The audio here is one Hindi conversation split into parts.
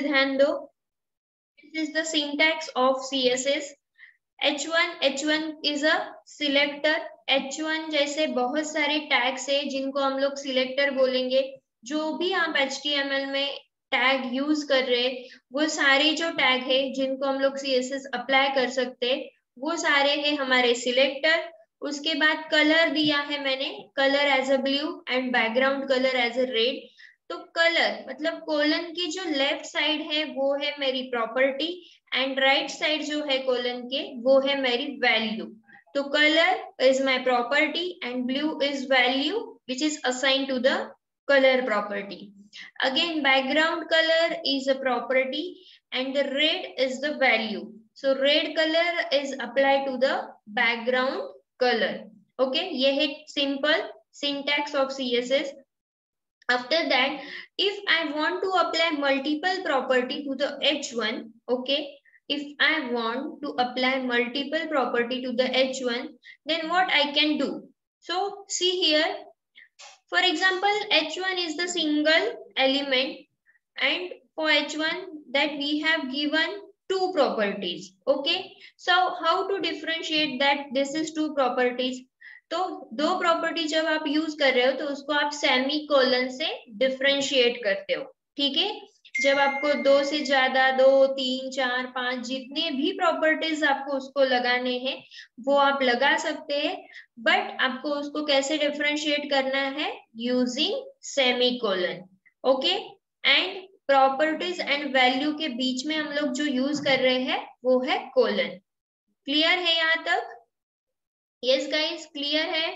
ध्यान दो. This is the syntax of CSS. H1 is a selector. H1 जैसे बहुत सारे टैग्स है जिनको हम लोग सिलेक्टर बोलेंगे. जो भी आप HTML में टैग यूज कर रहे वो सारे जो टैग है जिनको हम लोग CSS अप्लाई कर सकते हैं वो सारे हैं हमारे सिलेक्टर. उसके बाद कलर दिया है मैंने, colour as a blue and background colour as a red. तो कलर मतलब कोलन की जो लेफ्ट साइड है वो है मेरी प्रॉपर्टी एंड राइट साइड जो है कोलन के वो है मेरी वैल्यू. तो colour is my property and blue is value which is assigned to the color property. Again, background color is a property and the red is the value. So red color is applied to the background color. Okay, ये है simple syntax of CSS. After that, if I want to apply multiple property to the H1, okay, if I want to apply multiple property to the H1, then what I can do? So see here. For example, H1 is the single element and for H1 that we have given two properties. Okay. So how to differentiate that this is two properties? तो दो प्रॉपर्टी जब आप यूज कर रहे हो तो उसको आप सेमी कोलन से डिफरेंशिएट करते हो. ठीक है. जब आपको दो से ज्यादा 2, 3, 4, 5 जितने भी प्रॉपर्टीज आपको उसको लगाने हैं वो आप लगा सकते हैं, बट आपको उसको कैसे डिफरेंशिएट करना है? Using semicolon. Okay. And properties and value के बीच में हम लोग जो यूज कर रहे हैं वो है कोलन. क्लियर है यहाँ तक? यस गाइस, क्लियर है?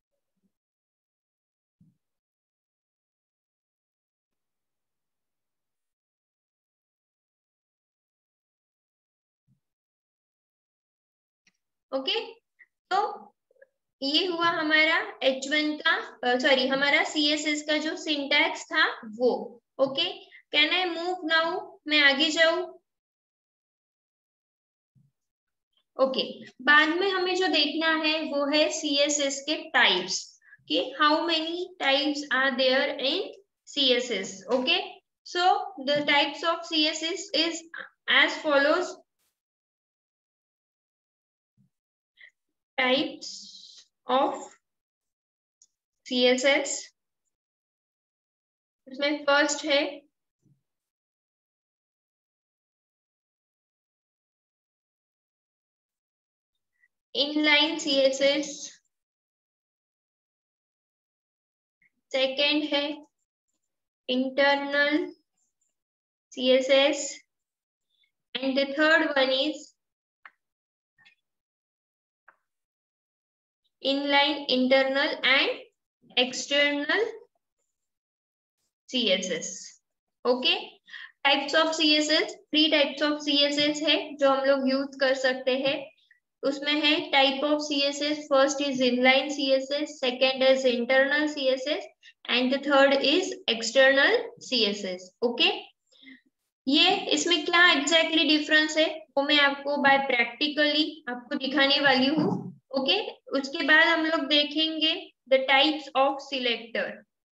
ओके. तो ये हुआ हमारा H1 का सॉरी हमारा CSS का जो सिंटैक्स था वो. Okay. Can I move now? मैं आगे जाऊं? ओके. बाद में हमें जो देखना है वो है CSS के टाइप्स कि how many types are there in CSS. Okay. So the types of CSS is as follows. Types of CSS. इसमें फर्स्ट है इनलाइन CSS, सेकेंड है internal CSS and the third one is inline, internal and external CSS. Okay. Types of CSS, 3 types of CSS है जो हम लोग यूज कर सकते हैं. उसमें है type of CSS. First is inline CSS, second is internal CSS and the third is external CSS. Okay. ये इसमें क्या एग्जैक्टली डिफरेंस है वो मैं आपको बाय प्रैक्टिकली आपको दिखाने वाली हूँ. ओके. उसके बाद हम लोग देखेंगे the types of selector.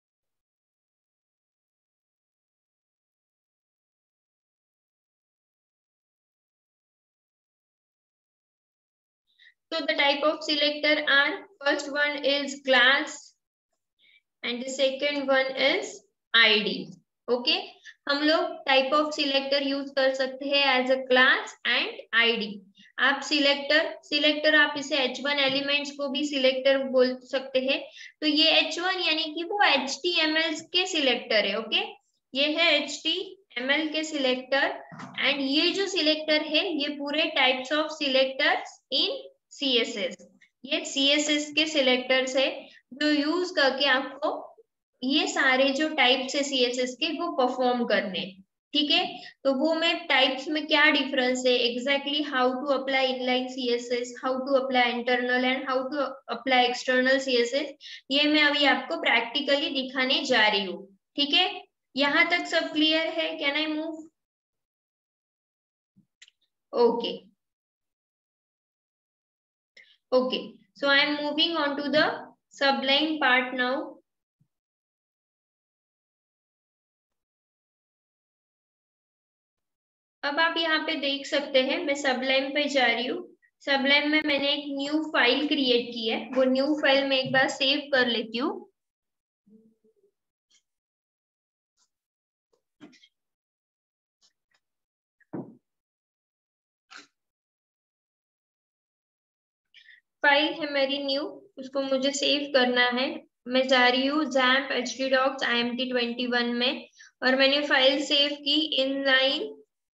So the type of selector are, first one is class and the second one is ID. Okay. हम लोग टाइप ऑफ सिलेक्टर यूज कर सकते हैं as a class and ID. आप सिलेक्टर आप इसे H1 एलिमेंट्स को भी सिलेक्टर बोल सकते हैं. तो ये H1 यानी कि वो HTML के सिलेक्टर है. ओके. ये है HTML के सिलेक्टर एंड ये जो सिलेक्टर है ये पूरे types of selectors in CSS. ये CSS के सिलेक्टर्स है जो यूज करके आपको ये सारे जो टाइप्स है CSS के वो परफॉर्म करने. ठीक है. तो वो मैं टाइप्स में क्या डिफरेंस है, exactly how to apply inline CSS, how to apply internal and how to apply external CSS, ये मैं अभी आपको प्रैक्टिकली दिखाने जा रही हूँ. ठीक है. यहाँ तक सब क्लियर है? Can I move? Okay. Okay, so I am moving on to the Sublime part now. अब आप यहाँ पे देख सकते हैं, मैं सबलाइन पे जा रही हूँ। सबलाइन में मैंने एक न्यू फाइल क्रिएट की है, वो न्यू फाइल मैं एक बार सेव कर लेती हूँ। फाइल है मेरी न्यू, उसको मुझे सेव करना है। मैं जा रही हूँ XAMPP htdocs IMT21 में, और मैंने फाइल सेव की inline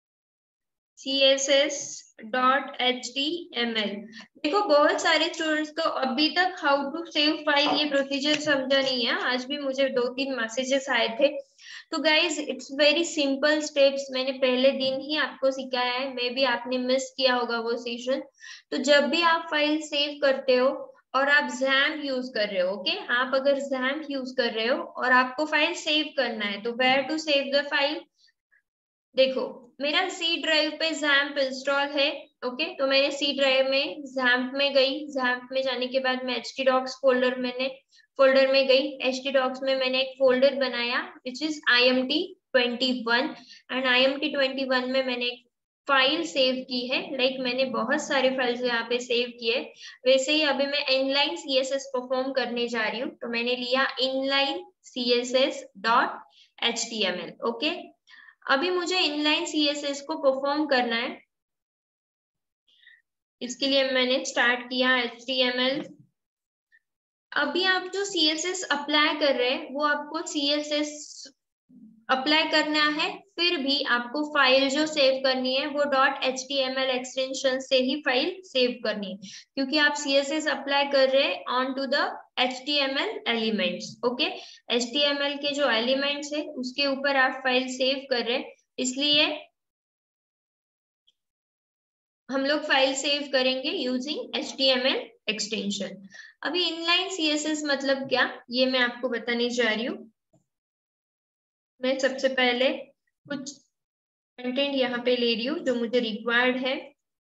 css.html। देखो बहुत सारे स्टूडेंट्स को अभी तक हाउ टू सेव फाइल ये प्रोसीजर समझा नहीं है। आज भी मुझे 2-3 मैसेजेस आए थे। तो guys it's very simple steps, मैंने पहले दिन ही आपको सिखाया है, मे बी आपने मिस किया होगा वो सेशन। तो जब भी आप फाइल सेव करते हो और आप XAMPP यूज कर रहे हो, ओके, आप अगर XAMPP यूज कर रहे हो और आपको फाइल सेव करना है, तो where to save the file. देखो मेरा सी ड्राइव पे XAMPP इंस्टॉल है, ओके, तो मैंने सी ड्राइव में XAMPP में गई। XAMPP में जाने के बाद मैं htdocs फोल्डर में गई। htdocs में मैंने एक फोल्डर बनाया which is IMT21, and IMT21 में मैंने एक फाइल सेव की है। लाइक मैंने बहुत सारे फाइल्स यहाँ पे सेव किए। वैसे ही अभी मैं इनलाइन CSS परफॉर्म करने जा रही हूँ, तो मैंने लिया inline css.html, ओके। अभी मुझे इनलाइन CSS को परफॉर्म करना है, इसके लिए मैंने स्टार्ट किया HTML। अभी आप जो CSS अप्लाई कर रहे हैं वो आपको CSS अप्लाई करना है, फिर भी आपको फाइल जो सेव करनी है वो .html एक्सटेंशन से ही फाइल सेव करनी है, क्योंकि आप CSS अप्लाई कर रहे हैं on to the HTML elements, okay. HTML के जो एलिमेंट्स है उसके ऊपर आप फाइल सेव कर रहे हैं, इसलिए हम लोग फाइल सेव करेंगे यूजिंग HTML एक्सटेंशन। अभी इनलाइन CSS मतलब क्या, ये मैं आपको बताने जा रही हूँ। मैं सबसे पहले कुछ कंटेंट यहाँ पे ले रही हूँ जो मुझे रिक्वायर्ड है।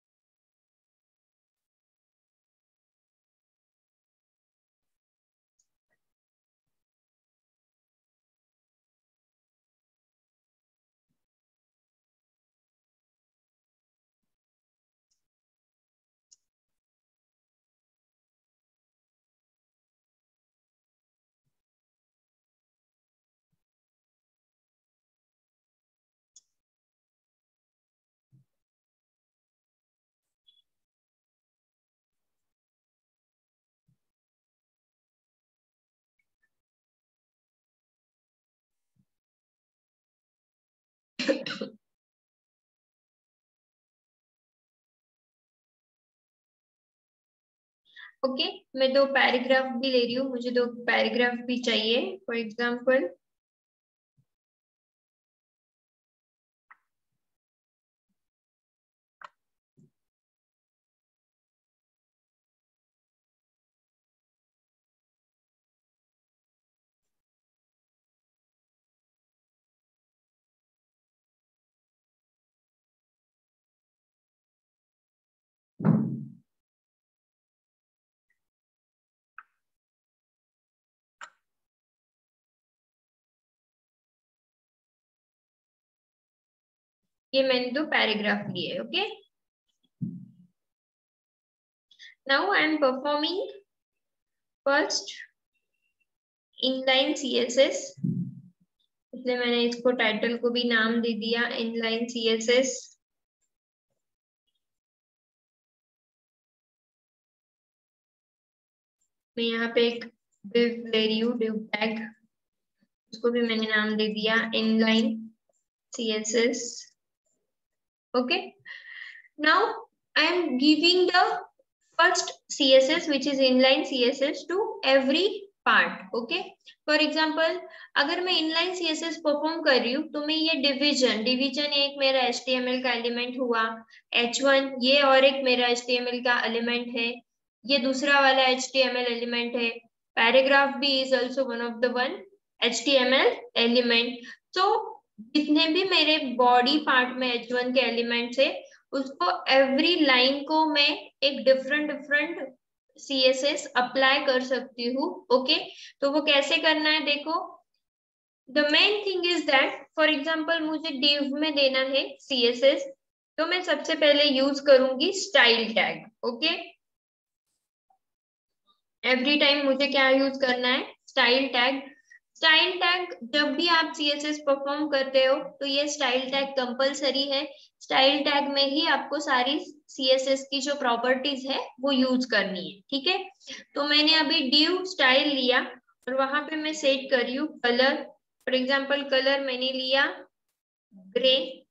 ओके, मैं 2 पैराग्राफ भी ले रही हूँ, मुझे 2 पैराग्राफ भी चाहिए। फॉर एग्जाम्पल ये मैंने 2 पैराग्राफ लिए, okay. Now I am performing first inline CSS, इसलिए मैंने इसको टाइटल को भी नाम दे दिया इनलाइन CSS। मैं यहाँ पे एक div ले रही हूँ, div tag, उसको भी मैंने नाम दे दिया inline CSS, okay। Now I am giving the first CSS which is inline CSS to every part, okay। For example अगर मैं inline CSS परफॉर्म कर रही हूँ तो मैं ये डिवीजन एक मेरा HTML का एलिमेंट हुआ, H1 ये और एक मेरा HTML का एलिमेंट है, ये दूसरा वाला HTML एलिमेंट है, पैराग्राफ भी is also one of the one HTML element. तो जितने भी मेरे बॉडी पार्ट में H1 के एलिमेंट्स है उसको एवरी लाइन को मैं एक डिफरेंट CSS अप्लाई कर सकती हूँ, ओके। तो वो कैसे करना है देखो, the main thing is that for example मुझे div में देना है CSS, तो मैं सबसे पहले यूज करूंगी style tag. Okay, every time मुझे क्या यूज करना है, स्टाइल टैग। स्टाइल टैग जब भी आप CSS परफॉर्म करते हो तो ये स्टाइल टैग कंपलसरी है। स्टाइल टैग में ही आपको सारी CSS की जो प्रॉपर्टीज है वो यूज करनी है, ठीक है। तो मैंने अभी div स्टाइल लिया और वहां पे मैं सेट कर रही हूँ कलर। फॉर एग्जाम्पल कलर मैंने लिया ग्रे।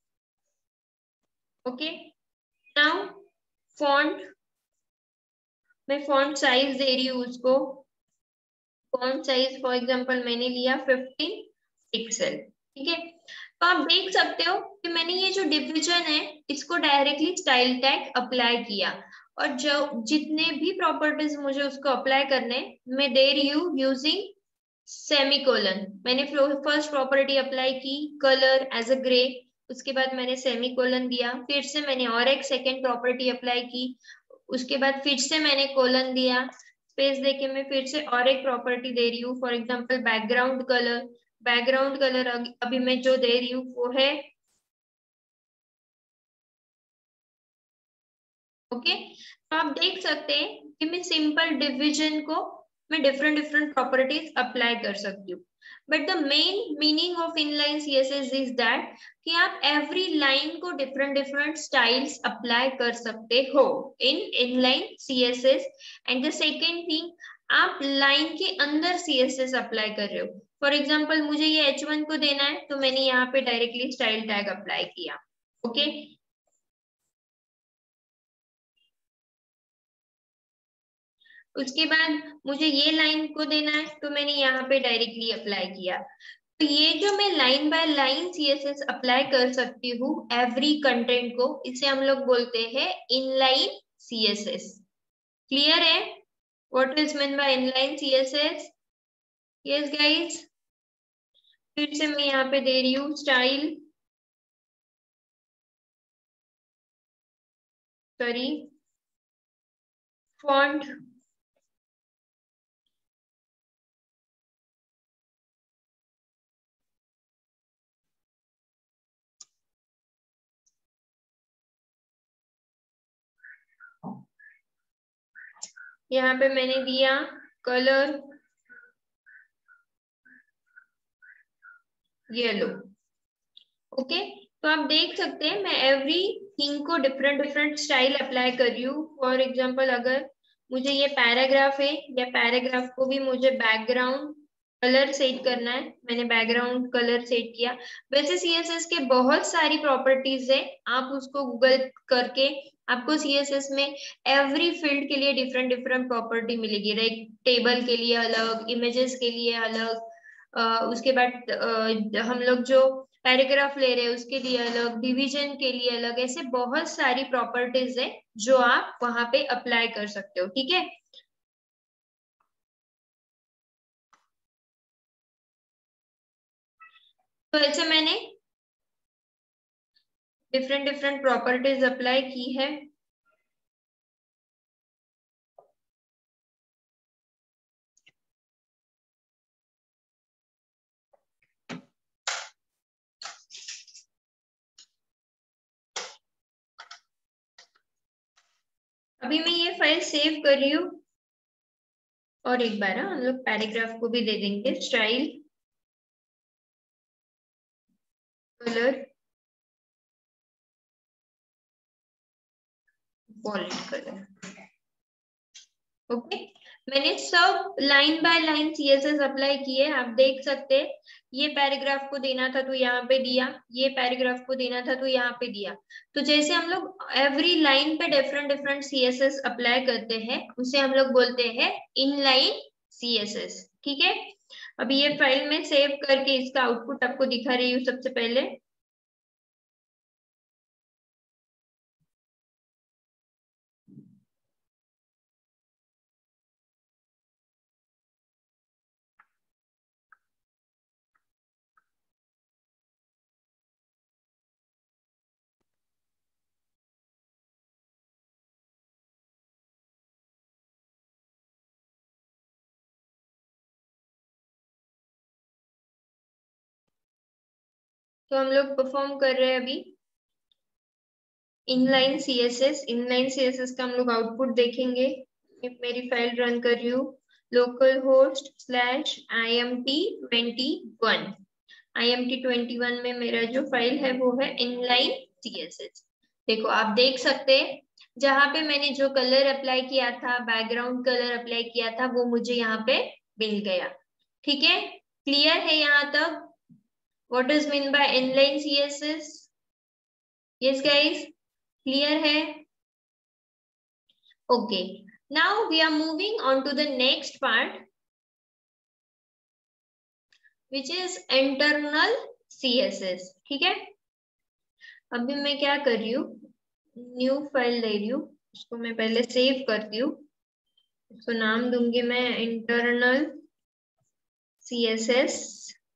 ओके, नाउ फॉन्ट, मैं फॉन्ट साइज दे रही हूँ उसको। फॉन्ट साइज फॉर एग्जांपल मैंने लिया 15 पिक्सल, ठीक है। तो आप देख सकते हो कि मैंने ये जो डिवीजन है इसको डायरेक्टली स्टाइल टैग अप्लाई किया, और जो जितने भी प्रॉपर्टीज मुझे उसको अप्लाई करने, मैं दे रही हूँ यूजिंग सेमीकोलन। मैंने फर्स्ट प्रॉपर्टी अप्लाई की कलर एज अ ग्रे, उसके बाद मैंने सेमीकोलन दिया, फिर से मैंने और एक सेकेंड प्रॉपर्टी अप्लाई की, उसके बाद फिर से मैंने कोलन दिया, स्पेस देके मैं फिर से और एक प्रॉपर्टी दे रही हूँ, for example background colour. Background colour अभी मैं जो दे रही हूँ वो है, ओके। तो आप देख सकते हैं कि मैं सिंपल डिवीजन को मैं डिफरेंट डिफरेंट प्रॉपर्टीज अप्लाई कर सकती हूँ। But the main meaning of inline CSS is that कि आप एवरी लाइन को डिफरेंट डिफरेंट स्टाइल्स अप्लाई कर सकते हो in inline CSS. And the second thing, आप लाइन के अंदर सीएसएस अप्लाई कर रहे हो। फॉर एग्जाम्पल मुझे ये H1 को देना है तो मैंने यहाँ पे डायरेक्टली स्टाइल टैग अप्लाई किया, ओके okay? उसके बाद मुझे ये लाइन को देना है तो मैंने यहाँ पे डायरेक्टली अप्लाई किया। तो ये जो मैं line by line CSS apply कर सकती हूँ एवरी कंटेंट को, इसे हम लोग बोलते हैं इनलाइन CSS। क्लियर है what is mean by inline CSS? Yes guys, फिर से मैं यहाँ पे दे रही हूँ स्टाइल, सॉरी, फॉन्ट। यहाँ पे मैंने दिया कलर येलो, ओके। तो आप देख सकते हैं मैं एवरी थिंग को डिफरेंट डिफरेंट स्टाइल अप्लाई कर रही हूँ। फॉर एग्जांपल अगर मुझे ये पैराग्राफ है, या पैराग्राफ को भी मुझे बैकग्राउंड कलर सेट करना है, मैंने बैकग्राउंड कलर सेट किया। वैसे CSS के बहुत सारी प्रॉपर्टीज है, आप उसको गूगल करके आपको CSS में एवरी फील्ड के लिए डिफरेंट डिफरेंट प्रॉपर्टी मिलेगी। लाइक टेबल के लिए अलग, इमेजेस के लिए अलग, उसके बाद हम लोग जो पैराग्राफ ले रहे हैं उसके लिए अलग, डिवीजन के लिए अलग, ऐसे बहुत सारी प्रॉपर्टीज है जो आप वहां पे अप्लाई कर सकते हो, ठीक है। तो ऐसे मैंने डिफरेंट डिफरेंट प्रॉपर्टीज अप्लाई की है। अभी मैं ये फाइल सेव कर रही हूँ, और एक बार हम लोग पैराग्राफ को भी दे देंगे style colour violet colour, okay. मैंने सब line by line CSS apply किए, आप देख सकते हैं। ये पैराग्राफ को देना था तो यहाँ पे दिया, ये पैराग्राफ को देना था तो यहाँ पे दिया। तो जैसे हम लोग एवरी लाइन पे डिफरेंट डिफरेंट CSS अप्लाई करते हैं उसे हम लोग बोलते हैं इनलाइन CSS, ठीक है। अभी ये फाइल में सेव करके इसका आउटपुट आपको दिखा रही हूँ सबसे पहले। तो हम लोग परफॉर्म कर रहे हैं अभी इनलाइन सीएसएस। इनलाइन सीएसएस का हम लोग आउटपुट देखेंगे। मेरी फाइल रन कर रही हूँ, local host slash IMT21। IMT21 में मेरा जो फाइल है वो है इनलाइन सीएसएस। देखो आप देख सकते हैं, जहां पे मैंने जो कलर अप्लाई किया था, बैकग्राउंड कलर अप्लाई किया था, वो मुझे यहाँ पे मिल गया। ठीक है, क्लियर है यहाँ तक? What is mean by inline CSS? Yes guys, clear है? Okay, now we are moving on to the next part which is internal CSS. ठीक है, अभी मैं क्या कर रही हूँ, न्यू फाइल ले रही हूँ, उसको मैं पहले सेव करती हूँ। इसको नाम दूंगी मैं इंटरनल सीएसएस।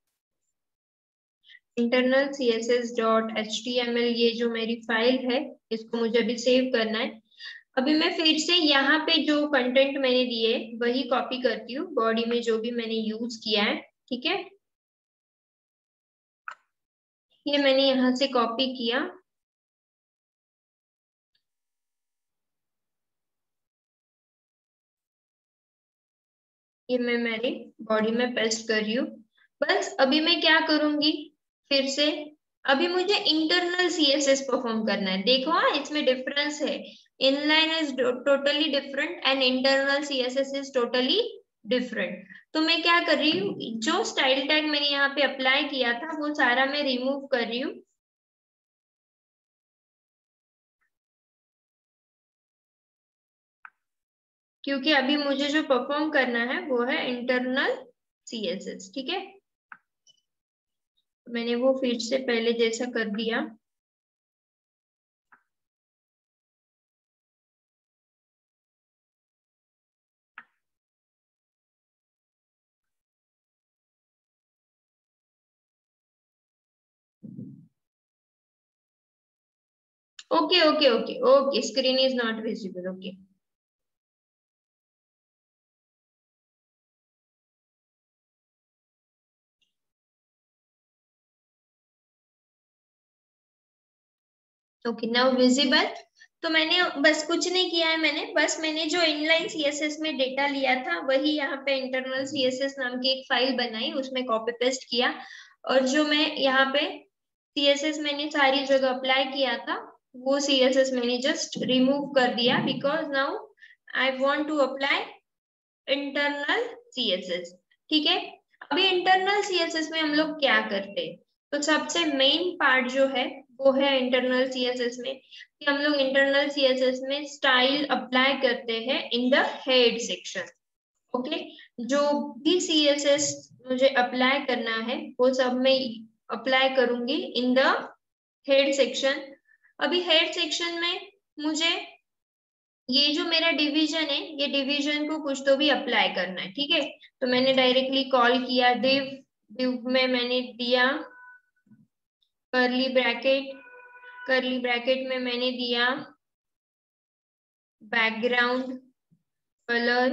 इंटरनल CSS.html, ये जो मेरी फाइल है, इसको मुझे अभी सेव करना है। अभी मैं फिर से यहाँ पे जो कंटेंट मैंने दिए वही कॉपी करती हूँ, बॉडी में जो भी मैंने यूज किया है। ठीक है, ये मैंने यहाँ से कॉपी किया, ये मैं मेरी बॉडी में पेस्ट कर रही हूँ। बस अभी मैं क्या करूंगी, फिर से अभी मुझे इंटरनल सीएसएस परफॉर्म करना है। देखो हाँ, इसमें डिफरेंस है। Inline is totally different and internal CSS is totally different. तो मैं क्या कर रही हूँ, जो स्टाइल टैग मैंने यहाँ पे अप्लाई किया था वो सारा मैं रिमूव कर रही हूँ। क्योंकि अभी मुझे जो परफॉर्म करना है वो है इंटरनल सीएसएस। ठीक है, मैंने वो फिर से पहले जैसा कर दिया। Okay okay okay okay, screen is not visible. Okay, okay now visible. तो मैंने बस कुछ नहीं किया है, मैंने जो इनलाइन सीएसएस में डेटा लिया था वही यहाँ पे इंटरनल सीएसएस नाम की एक फाइल बनाई, उसमें कॉपी पेस्ट किया। और जो मैं यहाँ पे सीएसएस मैंने सारी जगह अप्लाई किया था, वो सीएसएस मैंने जस्ट रिमूव कर दिया, because now I want to apply internal CSS. ठीक है, अभी इंटरनल सीएसएस में हम लोग क्या करते हैं, तो सबसे मेन पार्ट जो है वो है इंटरनल सीएसएस में कि हम लोग इंटरनल सीएसएस में स्टाइल अप्लाई करते हैं in the head section. Okay, जो भी सीएसएस मुझे अप्लाई करना है वो सब मैं अप्लाई करूंगी इन द हेड सेक्शन। अभी हेड सेक्शन में मुझे ये जो मेरा डिवीजन है, ये डिवीजन को कुछ तो भी अप्लाई करना है। ठीक है, तो मैंने डायरेक्टली कॉल किया div। div में मैंने दिया करली ब्रैकेट, करली ब्रैकेट में मैंने दिया बैकग्राउंड कलर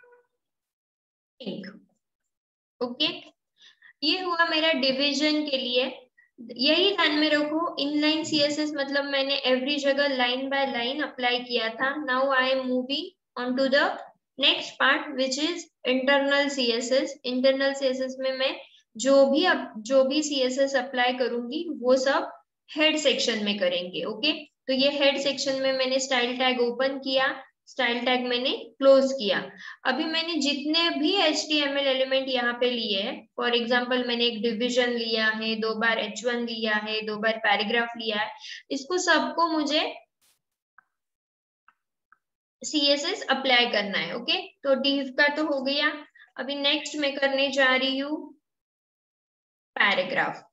पिंक। ओके, ये हुआ मेरा डिवीजन के लिए। यही ध्यान में रखो, इनलाइन सीएसएस मतलब मैंने एवरी जगह लाइन बाय लाइन अप्लाई किया था। Now I am moving on to the next part which is internal CSS. Internal CSS में मैं जो भी सीएसएस अप्लाई करूंगी वो सब हेड सेक्शन में करेंगे। ओके, तो ये हेड सेक्शन में मैंने स्टाइल टैग ओपन किया, स्टाइल टैग मैंने क्लोज किया। अभी मैंने जितने भी HTML एलिमेंट यहाँ पे लिए हैं, फॉर एग्जांपल मैंने एक डिवीजन लिया है, 2 बार H1 लिया है, 2 बार पैराग्राफ लिया है, इसको सबको मुझे CSS अप्लाई करना है। ओके, तो div का तो हो गया। अभी नेक्स्ट मैं करने जा रही हूँ पैराग्राफ।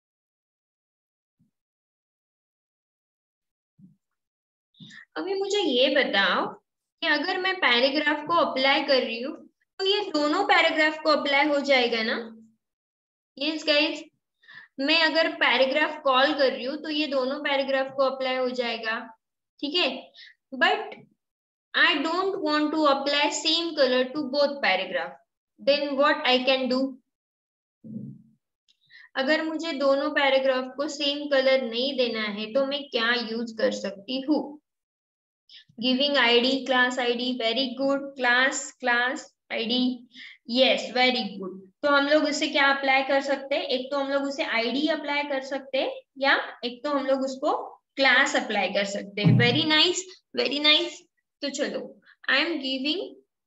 अभी मुझे ये बताओ कि अगर मैं पैराग्राफ को अप्लाई कर रही हूँ तो ये दोनों पैराग्राफ को अप्लाई हो जाएगा ना? यस गाइस, मैं अगर पैराग्राफ कॉल कर रही हूँ तो ये दोनों पैराग्राफ को अप्लाई हो जाएगा। ठीक है, but I don't want to apply same colour to both paragraph, then what I can do? अगर मुझे दोनों पैराग्राफ को सेम कलर नहीं देना है तो मैं क्या यूज कर सकती हूँ? Giving ID, class ID, very good, class ID, yes very good. तो हम लोग उसे क्या अप्लाई कर सकते हैं? एक तो हम लोग उसे आईडी अप्लाई कर सकते हैं या एक तो हम लोग उसको क्लास अप्लाई कर सकते हैं। Very nice, very nice. तो चलो, आई एम गिविंग,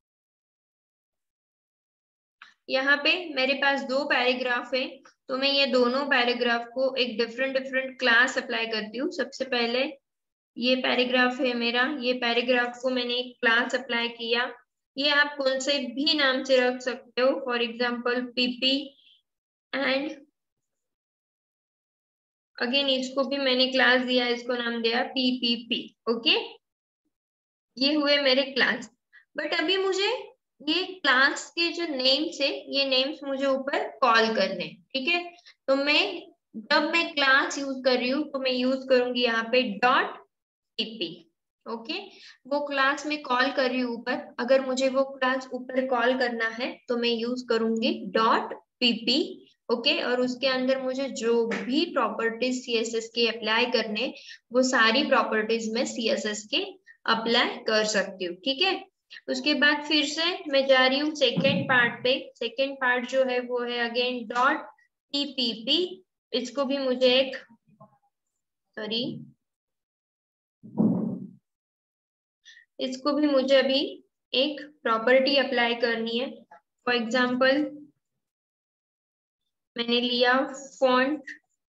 यहाँ पे मेरे पास दो पैराग्राफ है, तो मैं ये दोनों पैराग्राफ को एक डिफरेंट डिफरेंट क्लास अप्लाई करती हूँ। सबसे पहले ये पैराग्राफ है मेरा, ये पैराग्राफ को मैंने एक क्लास अप्लाई किया। ये आप कौन से भी नाम से रख सकते हो, for example PP, and again इसको भी मैंने क्लास दिया, इसको नाम दिया पीपीपी। ओके, ये हुए मेरे क्लास। बट अभी मुझे ये क्लास के जो नेम्स है, ये नेम्स मुझे ऊपर कॉल करने, ठीक है? तो मैं जब मैं क्लास यूज कर रही हूँ तो मैं यूज करूंगी यहाँ पे डॉट पीपी। ओके, वो क्लास में कॉल कर रही हूँ ऊपर, अगर मुझे वो क्लास ऊपर कॉल करना है तो मैं यूज करूंगी डॉट पीपी। ओके, और उसके अंदर मुझे जो भी प्रॉपर्टीज सीएसएस के अप्लाई करने, वो सारी प्रॉपर्टीज में सीएसएस के अप्लाई कर सकती हूँ, ठीक है? उसके बाद फिर से मैं जा रही हूँ सेकेंड पार्ट पे। सेकेंड पार्ट जो है वो है अगेन डॉट पीपीपी। इसको भी मुझे एक, सॉरी, इसको भी मुझे अभी एक प्रॉपर्टी अप्लाई करनी है। फॉर एग्जाम्पल मैंने लिया फॉन्ट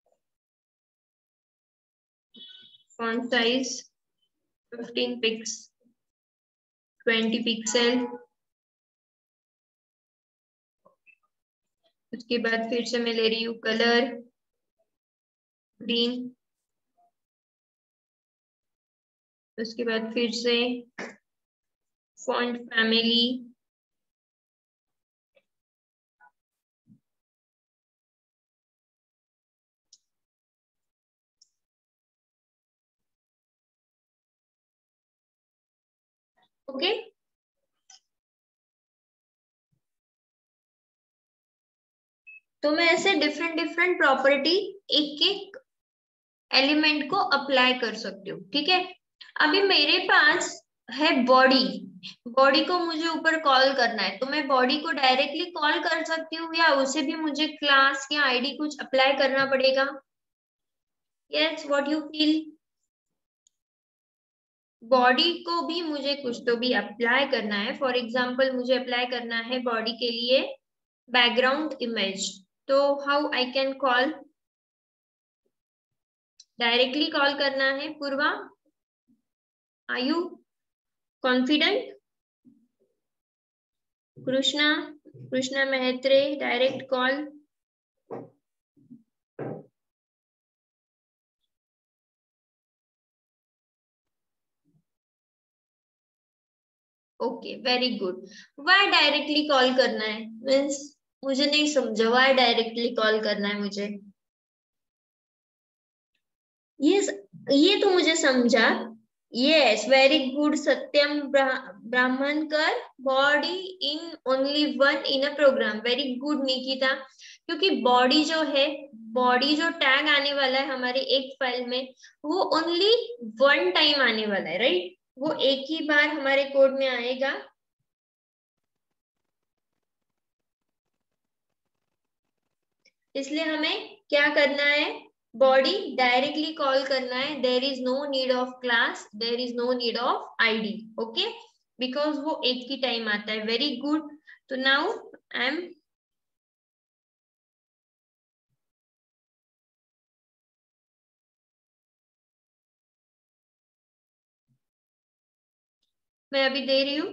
साइज 15 पिक्स 20 पिक्सल। उसके बाद फिर से मैं ले रही हूँ कलर ग्रीन। उसके बाद फिर से फॉन्ट फैमिली, ओके। तो मैं ऐसे डिफरेंट डिफरेंट प्रॉपर्टी एक एक एलिमेंट को अप्लाई कर सकती हूँ, ठीक है? अभी मेरे पास है बॉडी, बॉडी को मुझे ऊपर कॉल करना है, तो मैं बॉडी को डायरेक्टली कॉल कर सकती हूँ या उसे भी मुझे क्लास या आईडी कुछ अप्लाई करना पड़ेगा? Yes, what you feel? Body को भी मुझे कुछ तो भी अप्लाई करना है। फॉर एग्जाम्पल मुझे अप्लाई करना है बॉडी के लिए बैकग्राउंड इमेज, तो how I can call? Directly call करना है। Purva, are you confident? Krishna, Krishna Mehatre, direct call. Okay, very good. Why directly call करना है मीन्स, मुझे नहीं समझा, वाई डायरेक्टली कॉल करना है मुझे? ये तो मुझे समझा। Yes, very good Satyam Brahmankar, body in only one in a program. Very good Nikita, क्योंकि बॉडी जो है, बॉडी जो टैग आने वाला है हमारे एक फाइल में, वो ओनली वन टाइम आने वाला है, राइट? वो एक ही बार हमारे कोड में आएगा। इसलिए हमें क्या करना है? बॉडी डायरेक्टली कॉल करना है। There is no need of class, there is no need of ID, okay, because वो एक ही टाइम आता है। Very good. तो नाउ आई एम, मैं अभी दे रही हूँ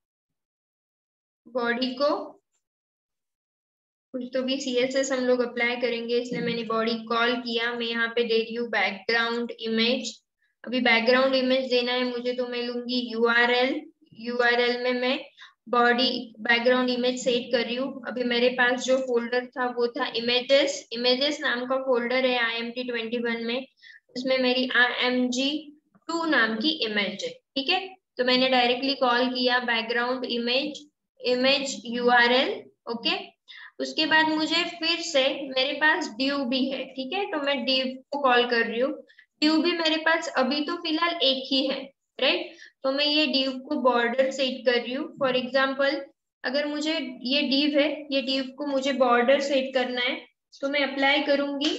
बॉडी को कुछ तो भी सीएसएस हम लोग अप्लाई करेंगे, इसलिए मैंने बॉडी कॉल किया। मैं यहाँ पे दे रही हूँ बैकग्राउंड इमेज। अभी बैकग्राउंड इमेज देना है मुझे, तो मैं लूंगी यूआरएल। यूआरएल में मैं बॉडी बैकग्राउंड इमेज सेट कर रही हूँ। अभी मेरे पास जो फोल्डर था वो था इमेजेस, इमेजेस नाम का फोल्डर है IMT21 में। उसमें मेरी IMG2 नाम की इमेज है, ठीक है? तो मैंने डायरेक्टली कॉल किया background image, image URL, okay. उसके बाद मुझे फिर से मेरे पास div भी है, ठीक है, तो मैं div को कॉल कर रही हूँ। div भी मेरे पास अभी तो फिलहाल एक ही है, राइट। तो मैं ये div को बॉर्डर सेट कर रही हूँ। फॉर एग्जाम्पल अगर मुझे ये div है, ये div को मुझे बॉर्डर सेट करना है, तो मैं अप्लाई करूंगी।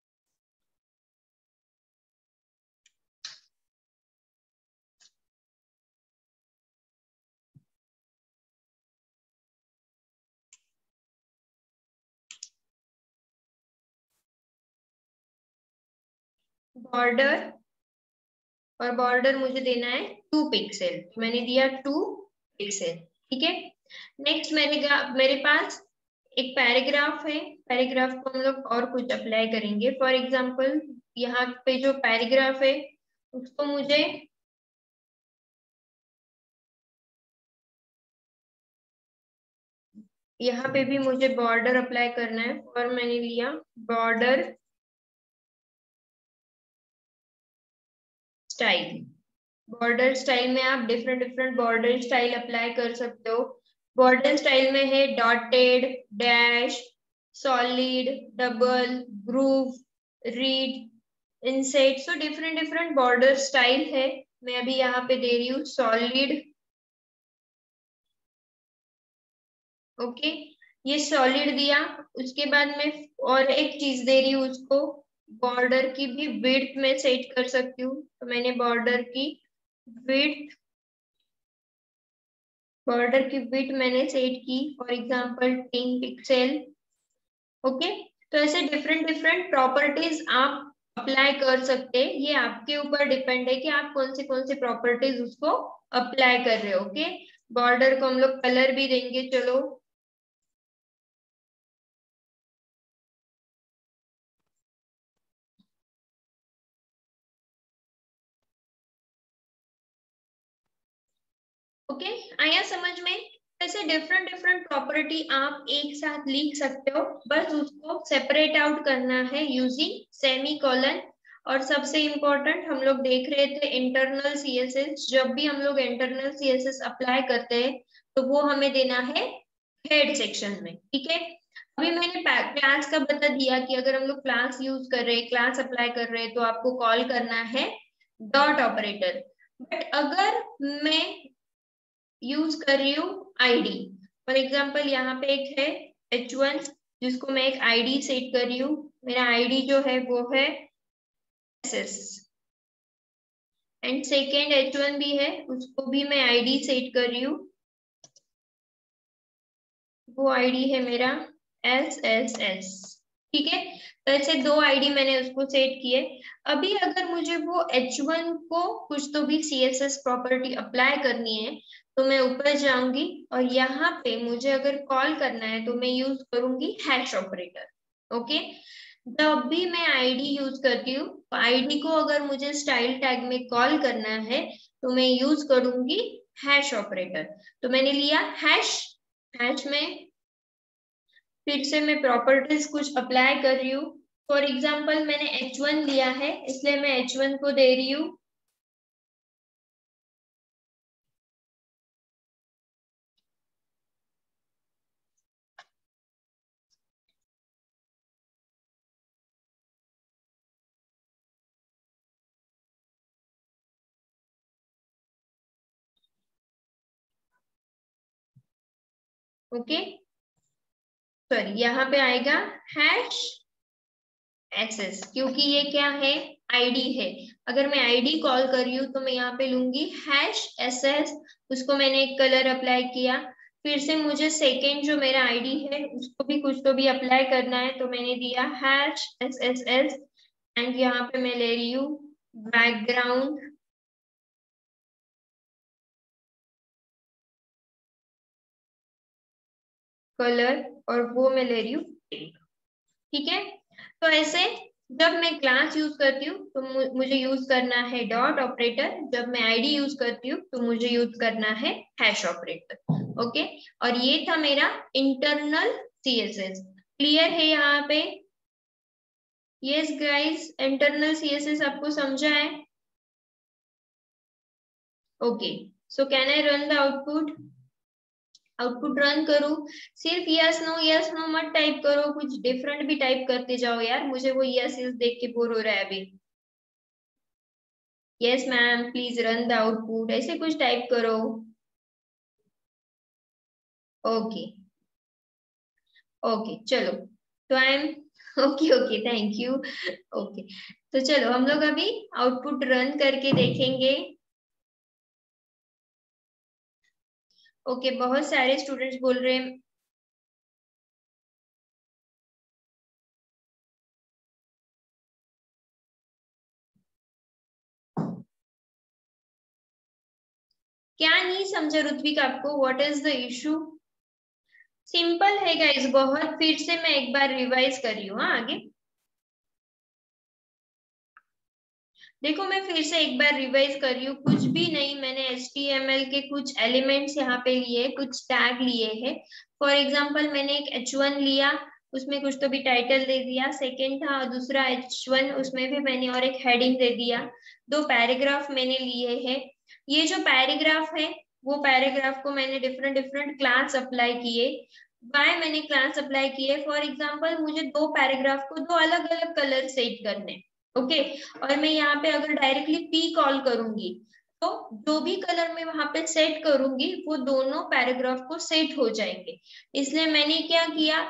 बॉर्डर, और बॉर्डर मुझे देना है 2 पिक्सल, मैंने दिया 2 पिक्सल, ठीक है। नेक्स्ट मेरे पास एक पैराग्राफ है, पैराग्राफ को हम लोग और कुछ अप्लाई करेंगे। फॉर एग्जाम्पल यहाँ पे जो पैराग्राफ है उसको मुझे यहाँ पे भी मुझे बॉर्डर अप्लाई करना है, और मैंने लिया बॉर्डर स्टाइल। बॉर्डर स्टाइल में आप different different border style apply कर सकते हो। बॉर्डर स्टाइल में है dotted, dash, solid, double, groove, ridge, inset, so different different border style है। मैं अभी यहाँ पे दे रही हूँ सॉलिड, ओके, ये सॉलिड दिया। उसके बाद मैं और एक चीज दे रही हूँ उसको, बॉर्डर की भी विड्थ में सेट कर सकती हूँ, तो मैंने विड्थ बॉर्डर की विड्थ मैंने सेट की, फॉर एग्जांपल 10 पिक्सल, ओके। तो ऐसे डिफरेंट डिफरेंट प्रॉपर्टीज आप अप्लाई कर सकते हैं, ये आपके ऊपर डिपेंड है कि आप कौन सी प्रॉपर्टीज उसको अप्लाई कर रहे हो, ओके। बॉर्डर को हम लोग कलर भी देंगे, चलो। ओके, आया समझ में। ऐसे डिफरेंट डिफरेंट प्रॉपर्टी आप एक साथ लिख सकते हो, बस उसको सेपरेट आउट करना है यूजिंग सेमी कॉलन। और सबसे इंपॉर्टेंट हम लोग देख रहे थे इंटरनल सीएसएस, जब भी हम लोग इंटरनल सीएसएस अप्लाई करते हैं तो वो हमें देना है हेड सेक्शन में, ठीक है। अभी मैंने क्लास का बता दिया कि अगर हम लोग क्लास यूज कर रहे हैं, क्लास अप्लाई कर रहे हैं, तो आपको कॉल करना है डॉट ऑपरेटर। बट अगर मैं यूज कर रही हूँ आईडी, फॉर एग्जाम्पल यहाँ पे एक है H1 जिसको मैं एक आईडी सेट कर रही हूँ, मेरा आईडी जो है वो है SS, एंड सेकेंड H1 भी है, उसको भी मैं आईडी सेट कर रही हूँ, वो आईडी है मेरा SSS, ठीक है। तो ऐसे 2 आईडी मैंने उसको सेट किए। अभी अगर मुझे वो H1 को कुछ तो भी CSS प्रॉपर्टी अप्लाई करनी है, तो मैं ऊपर जाऊंगी और यहाँ पे मुझे अगर कॉल करना है तो मैं यूज करूंगी हैश ऑपरेटर, ओके। जब भी मैं आईडी यूज करती हूँ, आईडी को अगर मुझे स्टाइल टैग में कॉल करना है तो मैं यूज करूंगी हैश ऑपरेटर। तो मैंने लिया हैश, हैश में फिर से मैं प्रॉपर्टीज कुछ अप्लाई कर रही हूँ। फॉर एग्जाम्पल मैंने H1 लिया है, इसलिए मैं H1 को दे रही हूँ ओके, सॉरी यहाँ पे आएगा हैश SS, क्योंकि ये क्या है, आईडी है। अगर मैं आईडी कॉल कर रही हूँ तो मैं यहाँ पे लूंगी हैश SS, उसको मैंने एक कलर अप्लाई किया। फिर से मुझे सेकेंड जो मेरा आईडी है उसको भी कुछ तो भी अप्लाई करना है, तो मैंने दिया हैश SSS, एंड यहाँ पे मैं ले रही हूँ बैकग्राउंड कलर, और वो मैं ले रही हूँ पिंक, ठीक है। तो ऐसे जब मैं क्लास यूज करती हूँ तो मुझे यूज करना है डॉट ऑपरेटर, जब मैं आईडी यूज करती हूँ तो मुझे यूज करना है हैश ऑपरेटर, ओके। और ये था मेरा इंटरनल सीएसएस, क्लियर है यहाँ पे? यस गाइस, इंटरनल सीएसएस आपको समझा है? Okay, so can I run the output? Output run करूँ, सिर्फ यस नो मत टाइप करो, कुछ डिफरेंट भी टाइप करते जाओ यार, मुझे वो यस यस देख के बोर हो रहा है अभी। Yes ma'am please run the output, ऐसे कुछ टाइप करो। ओके ओके चलो, तो I am okay okay thank you. Okay, तो चलो हम लोग अभी आउटपुट रन करके देखेंगे। ओके, बहुत सारे स्टूडेंट्स बोल रहे हैं। क्या नहीं समझा ऋत्विक आपको, what is the issue? Simple है गाइस बहुत, फिर से मैं एक बार रिवाइज कर रही हूँ। हाँ आगे देखो, मैं फिर से एक बार रिवाइज कर रही हूँ, कुछ भी नहीं, मैंने HTML के कुछ एलिमेंट्स यहाँ पे लिए, कुछ टैग लिए हैं। फॉर एग्जांपल मैंने एक H1 लिया, उसमें कुछ तो भी टाइटल दे दिया, सेकंड था दूसरा H1, उसमें भी मैंने और एक हेडिंग दे दिया। दो पैराग्राफ मैंने लिए हैं। ये जो पैराग्राफ है, वो पैराग्राफ को मैंने डिफरेंट डिफरेंट क्लास अप्लाई किए। वाई मैंने क्लास अप्लाई किए, फॉर एग्जाम्पल मुझे दो पैराग्राफ को दो अलग अलग कलर सेट करने। ओके, और मैं यहाँ पे अगर डायरेक्टली पी कॉल करूंगी, तो जो भी कलर मैं वहां पे सेट करूंगी वो दोनों पैराग्राफ को सेट हो जाएंगे। इसलिए मैंने क्या किया,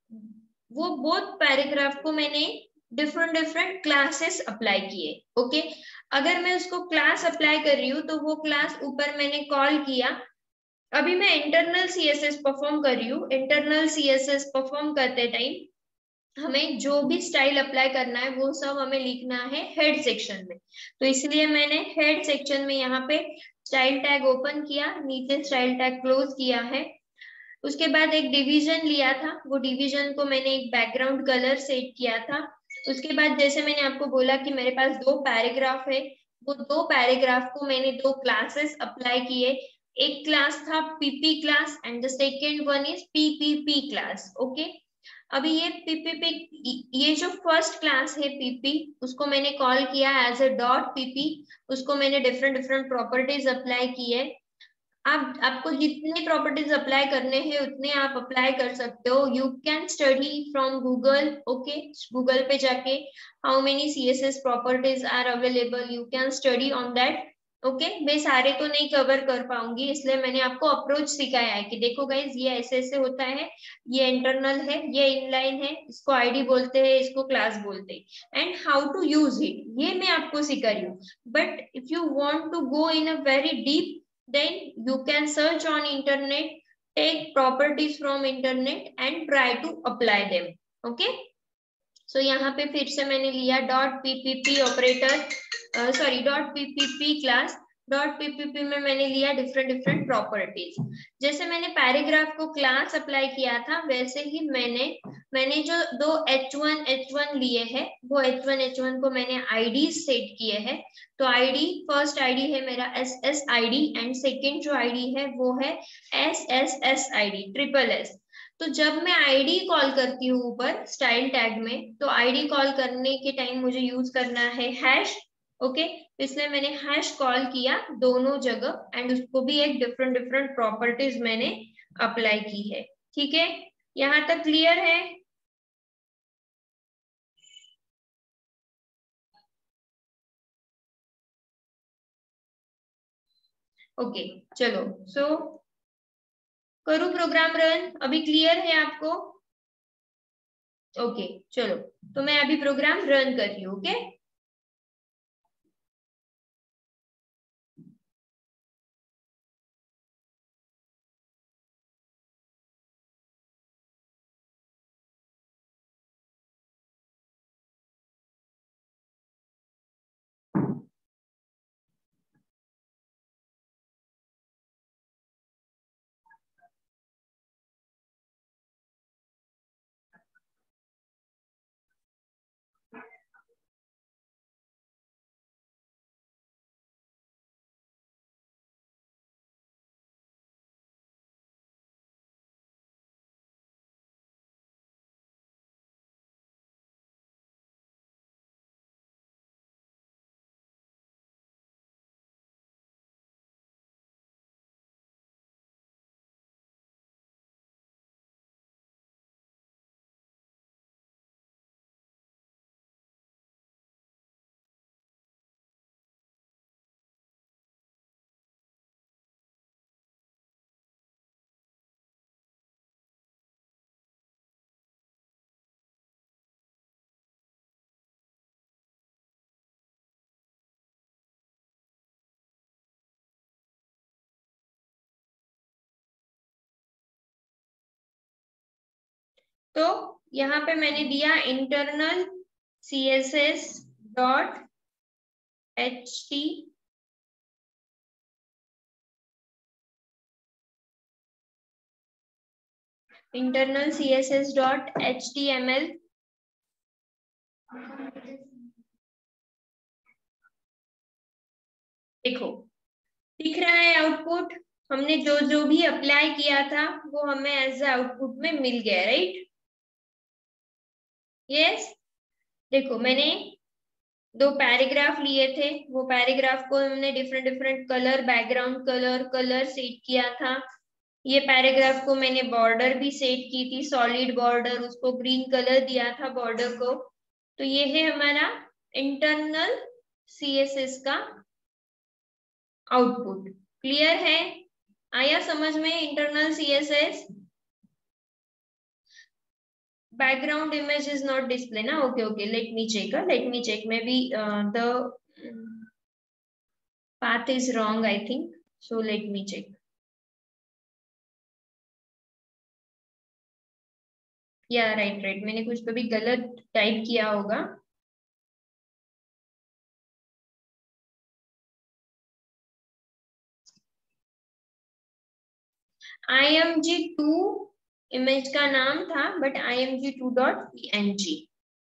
वो बोथ पैराग्राफ को मैंने डिफरेंट डिफरेंट क्लासेस अप्लाई किए। ओके, अगर मैं उसको क्लास अप्लाई कर रही हूँ तो वो क्लास ऊपर मैंने कॉल किया। अभी मैं इंटरनल CSS परफॉर्म कर रही हूँ, इंटरनल CSS परफॉर्म करते टाइम हमें जो भी स्टाइल अप्लाई करना है वो सब हमें लिखना है हेड सेक्शन में। तो इसलिए मैंने हेड सेक्शन में यहाँ पे स्टाइल टैग ओपन किया, नीचे स्टाइल टैग क्लोज किया है। उसके बाद एक डिवीजन लिया था, वो डिवीजन को मैंने एक बैकग्राउंड कलर सेट किया था। उसके बाद जैसे मैंने आपको बोला कि मेरे पास दो पैराग्राफ है, वो दो पैराग्राफ को मैंने दो क्लासेस अप्लाई किए। एक क्लास था PP class and the second one is PPP class. Okay, अभी ये PPP, ये जो फर्स्ट क्लास है PP, उसको मैंने कॉल किया एज ए डॉट PP। उसको मैंने डिफरेंट डिफरेंट प्रॉपर्टीज अप्लाई की है। आप आपको जितने प्रॉपर्टीज अप्लाई करने हैं उतने आप अप्लाई कर सकते हो, you can study from Google. Okay, Google पे जाके how many CSS properties are available, you can study on that. Okay, मैं सारे तो नहीं कवर कर पाऊंगी, इसलिए मैंने आपको अप्रोच सिखाया है कि देखो गाइज ये ऐसे ऐसे होता है, ये इंटरनल है, ये इनलाइन है, इसको आईडी बोलते हैं, इसको क्लास बोलते हैं, and how to use it, ये मैं आपको सिखा रही हूँ। But if you want to go in a very deep, then you can search on internet, take properties from internet and try to apply them. Okay, so यहाँ पे फिर से मैंने लिया dot PPP operator, sorry dot PPP class. Dot PPP में मैंने लिया डिफरेंट डिफरेंट प्रॉपर्टीज। जैसे मैंने पैराग्राफ को क्लास अप्लाई किया था, वैसे ही मैंने जो दो H1 लिए हैं, वो H1 को मैंने आईडी सेट किए हैं। तो आईडी, फर्स्ट आईडी है मेरा SSID एंड सेकेंड जो आईडी है वो है SSSID ट्रिपल S। तो जब मैं आईडी कॉल करती हूँ ऊपर स्टाइल टैग में, तो आईडी कॉल करने के टाइम मुझे यूज करना है हैश। ओके, इसलिए मैंने हैश कॉल किया दोनों जगह एंड उसको भी एक डिफरेंट डिफरेंट प्रॉपर्टीज मैंने अप्लाई की है। ठीक है, यहाँ तक क्लियर है? ओके चलो, सो करूँ प्रोग्राम रन, अभी क्लियर है आपको? ओके चलो, तो मैं अभी प्रोग्राम रन कर रही हूँ। ओके, तो यहाँ पे मैंने दिया internal CSS dot HT internal CSS dot HTML देखो दिख रहा है आउटपुट। हमने जो जो भी अप्लाई किया था वो हमें एज आउटपुट में मिल गया, राइट? यस। देखो मैंने दो पैराग्राफ लिए थे, वो पैराग्राफ को हमने different different colour, background colour set किया था। ये पैराग्राफ को मैंने बॉर्डर भी सेट की थी, सॉलिड बॉर्डर, उसको ग्रीन कलर दिया था बॉर्डर को। तो ये है हमारा इंटरनल CSS का आउटपुट। क्लियर है? आया समझ में internal CSS? background image is not display na? Okay, let me check, maybe the path is wrong, I think, so let me check. या राइट, मैंने कुछ तो भी गलत टाइप किया होगा। img2 इमेज का नाम था, बट img2.png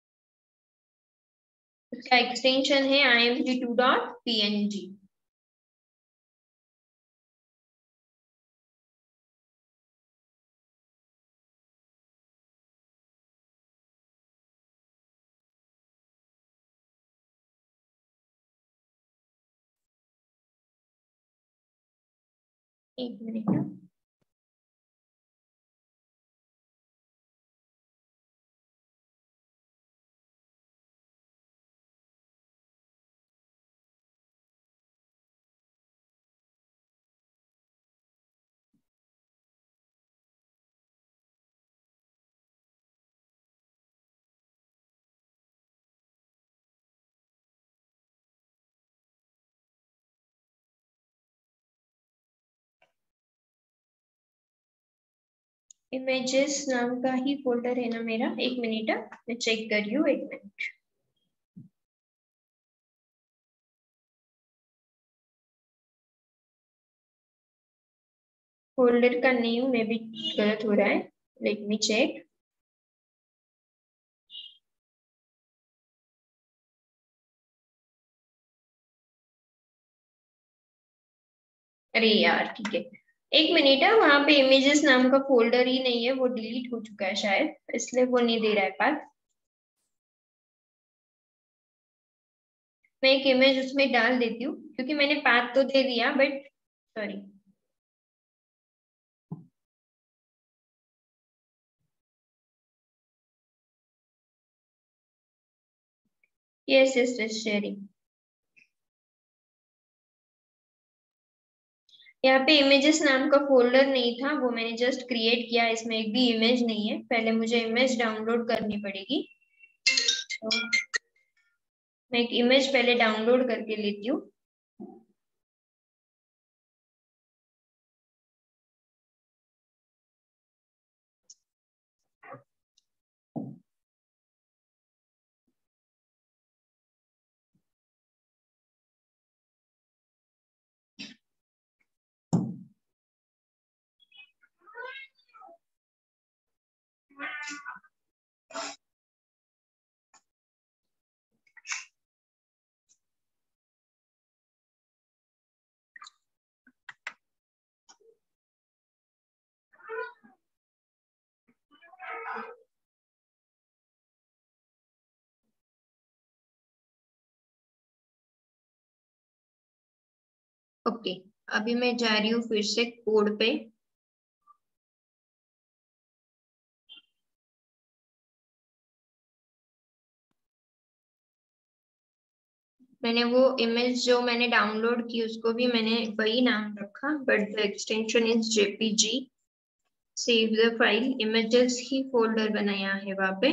उसका एक्सटेंशन है img2.png। एक मिनट। इमेजेस नाम का ही फोल्डर है ना मेरा, एक मिनट मैं चेक कर रही हूँ, एक मिनट। फोल्डर का नेम में भी गलत हो रहा है, लेट मी चेक। अरे यार ठीक है, एक मिनट है, वहां पे इमेजेस नाम का फोल्डर ही नहीं है, वो डिलीट हो चुका है शायद, इसलिए वो नहीं दे रहा है पाथ। मैं एक इमेज उसमें डाल देती हूँ, क्योंकि मैंने पाथ तो दे दिया, but sorry. Yes yes yes, sharing. यहाँ पे इमेजेस नाम का फोल्डर नहीं था, वो मैंने जस्ट क्रिएट किया, इसमें एक भी इमेज नहीं है। पहले मुझे इमेज डाउनलोड करनी पड़ेगी, तो मैं एक इमेज पहले डाउनलोड करके लेती हूँ। ओके, अभी मैं जा रही हूँ फिर से कोड पे। मैंने वो इमेज जो मैंने डाउनलोड की उसको भी मैंने वही नाम रखा, but the extension is JPG। Save the file, images ही फोल्डर बनाया है वहां पे।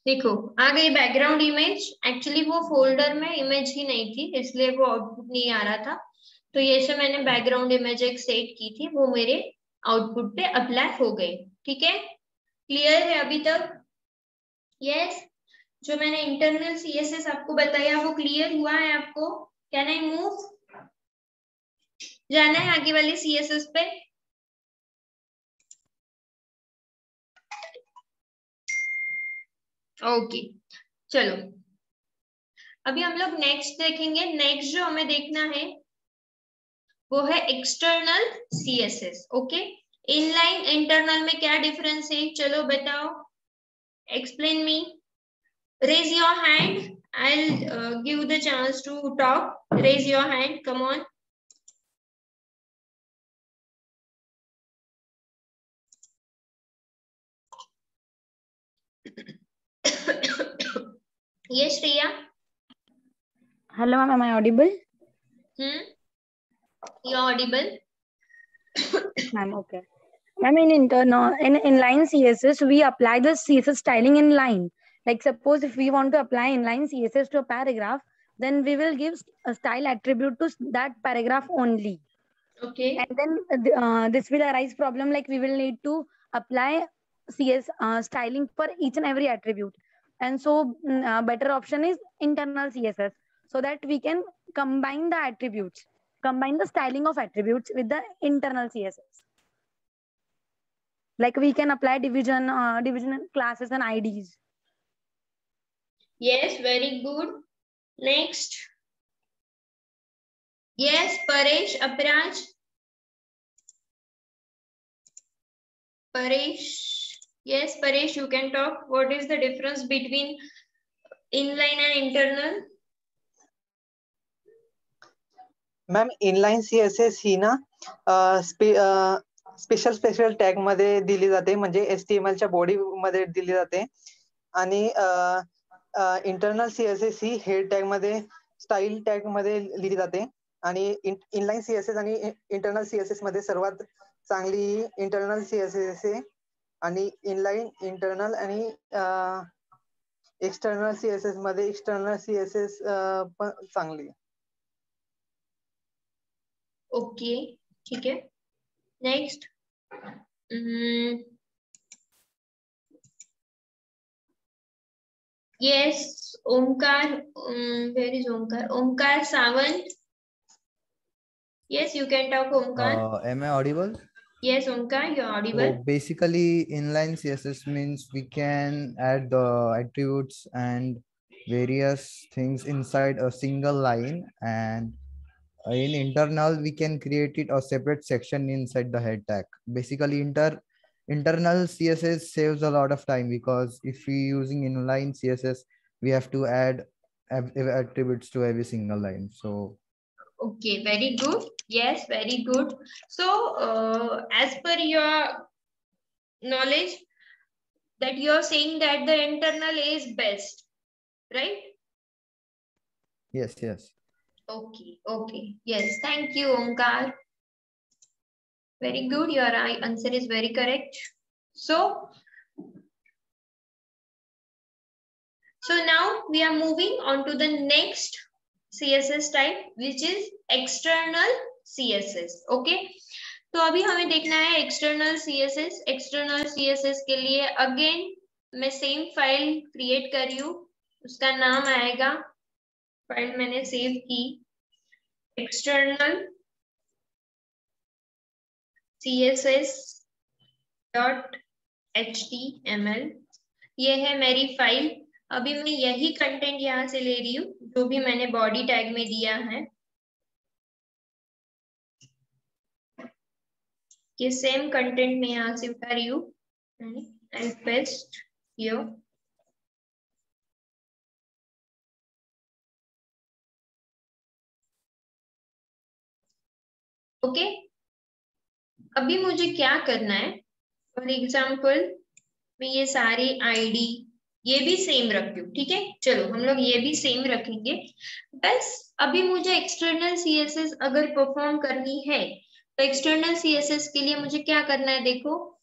देखो आ गई बैकग्राउंड इमेज। एक्चुअली वो फोल्डर में इमेज ही नहीं थी, इसलिए वो आउटपुट नहीं आ रहा था। तो ये से मैंने बैकग्राउंड इमेज एक सेट की थी, वो मेरे आउटपुट पे अप्लाई हो गई। ठीक है, क्लियर है अभी तक? यस। जो मैंने इंटरनल सीएसएस आपको बताया वो क्लियर हुआ है आपको? Can I move? जाना है आगे वाले सीएसएस पे? ओके, चलो अभी हम लोग नेक्स्ट देखेंगे। नेक्स्ट जो हमें देखना है वो है external CSS. Okay, inline internal में क्या डिफरेंस है, चलो बताओ, explain me. Raise your hand. I'll give the chance to talk. Raise your hand. Come on. Yes, Shreya. Hello, ma'am. Am I audible? You're audible. Ma'am, okay. Ma'am, in inline CSS, we apply the CSS styling in line. Like suppose if we want to apply inline CSS to a paragraph, then we will give a style attribute to that paragraph only. Okay. And then this will arise problem like we will need to apply CS styling for each and every attribute. And so better option is internal CSS, so that we can combine the attributes, combine the styling of attributes with the internal CSS. Like we can apply division classes and IDs. Yes, very good. Next. Yes, Paresh, Aparaj. Paresh. Yes, Paresh, you can talk. What is the difference between inline and internal? Ma'am inline CSS ही ना स्पेशल टॅग मध्ये दिली जाते, म्हणजे HTML च्या बॉडी मध्ये दिली जाते. आणि इंटरनल सीएसएस ही हेड टॅग मध्ये, स्टाईल टॅग मध्ये लिहिली जाते. आणि इनलाइन सीएसएस आणि इंटरनल सीएसएस मध्ये सर्वात चांगली इंटरनल सीएसएस आहे. आणि इनलाइन, इंटरनल आणि एक्सटर्नल सीएसएस मध्ये एक्सटर्नल सीएसएस पण चांगली. ओके, ठीक है. Next. Yes, Omkar. Where is Omkar? Omkar Sawant. Yes, you can talk, Omkar. Am I audible? Yes, Omkar, you're audible. So basically, inline CSS means we can add the attributes and various things inside a single line, and in internal we can create it a separate section inside the head tag. Basically, internal CSS saves a lot of time, because if we using inline CSS, we have to add attributes to every single line. So okay, very good. Yes, very good. So as per your knowledge, that you're saying that the internal is best, right? yes. Okay, okay. Yes, thank you, Omkar. Very good. Your answer is very correct. So now we are moving on to the next CSS type, which is external CSS. Okay. तो अभी हमें देखना है एक्सटर्नल CSS. एक्सटर्नल CSS के लिए अगेन मैं सेम फाइल क्रिएट कर रही हूँ, उसका नाम आएगा, फाइल मैंने सेव की, एक्सटर्नल CSS.html. ये है मेरी फाइल. अभी मैं यही कंटेंट यहाँ से ले रही हूँ जो भी मैंने बॉडी टैग में दिया है. ये सेम कंटेंट मैं यहाँ से उठा रही हूँ. I'll paste here. ओके. अभी मुझे क्या करना है, फॉर एग्जाम्पल मैं ये सारी आईडी ये भी सेम रखती हूँ. ठीक है, चलो हम लोग ये भी सेम रखेंगे. बस अभी मुझे एक्सटर्नल सीएसएस अगर परफॉर्म करनी है तो एक्सटर्नल सीएसएस के लिए मुझे क्या करना है, देखो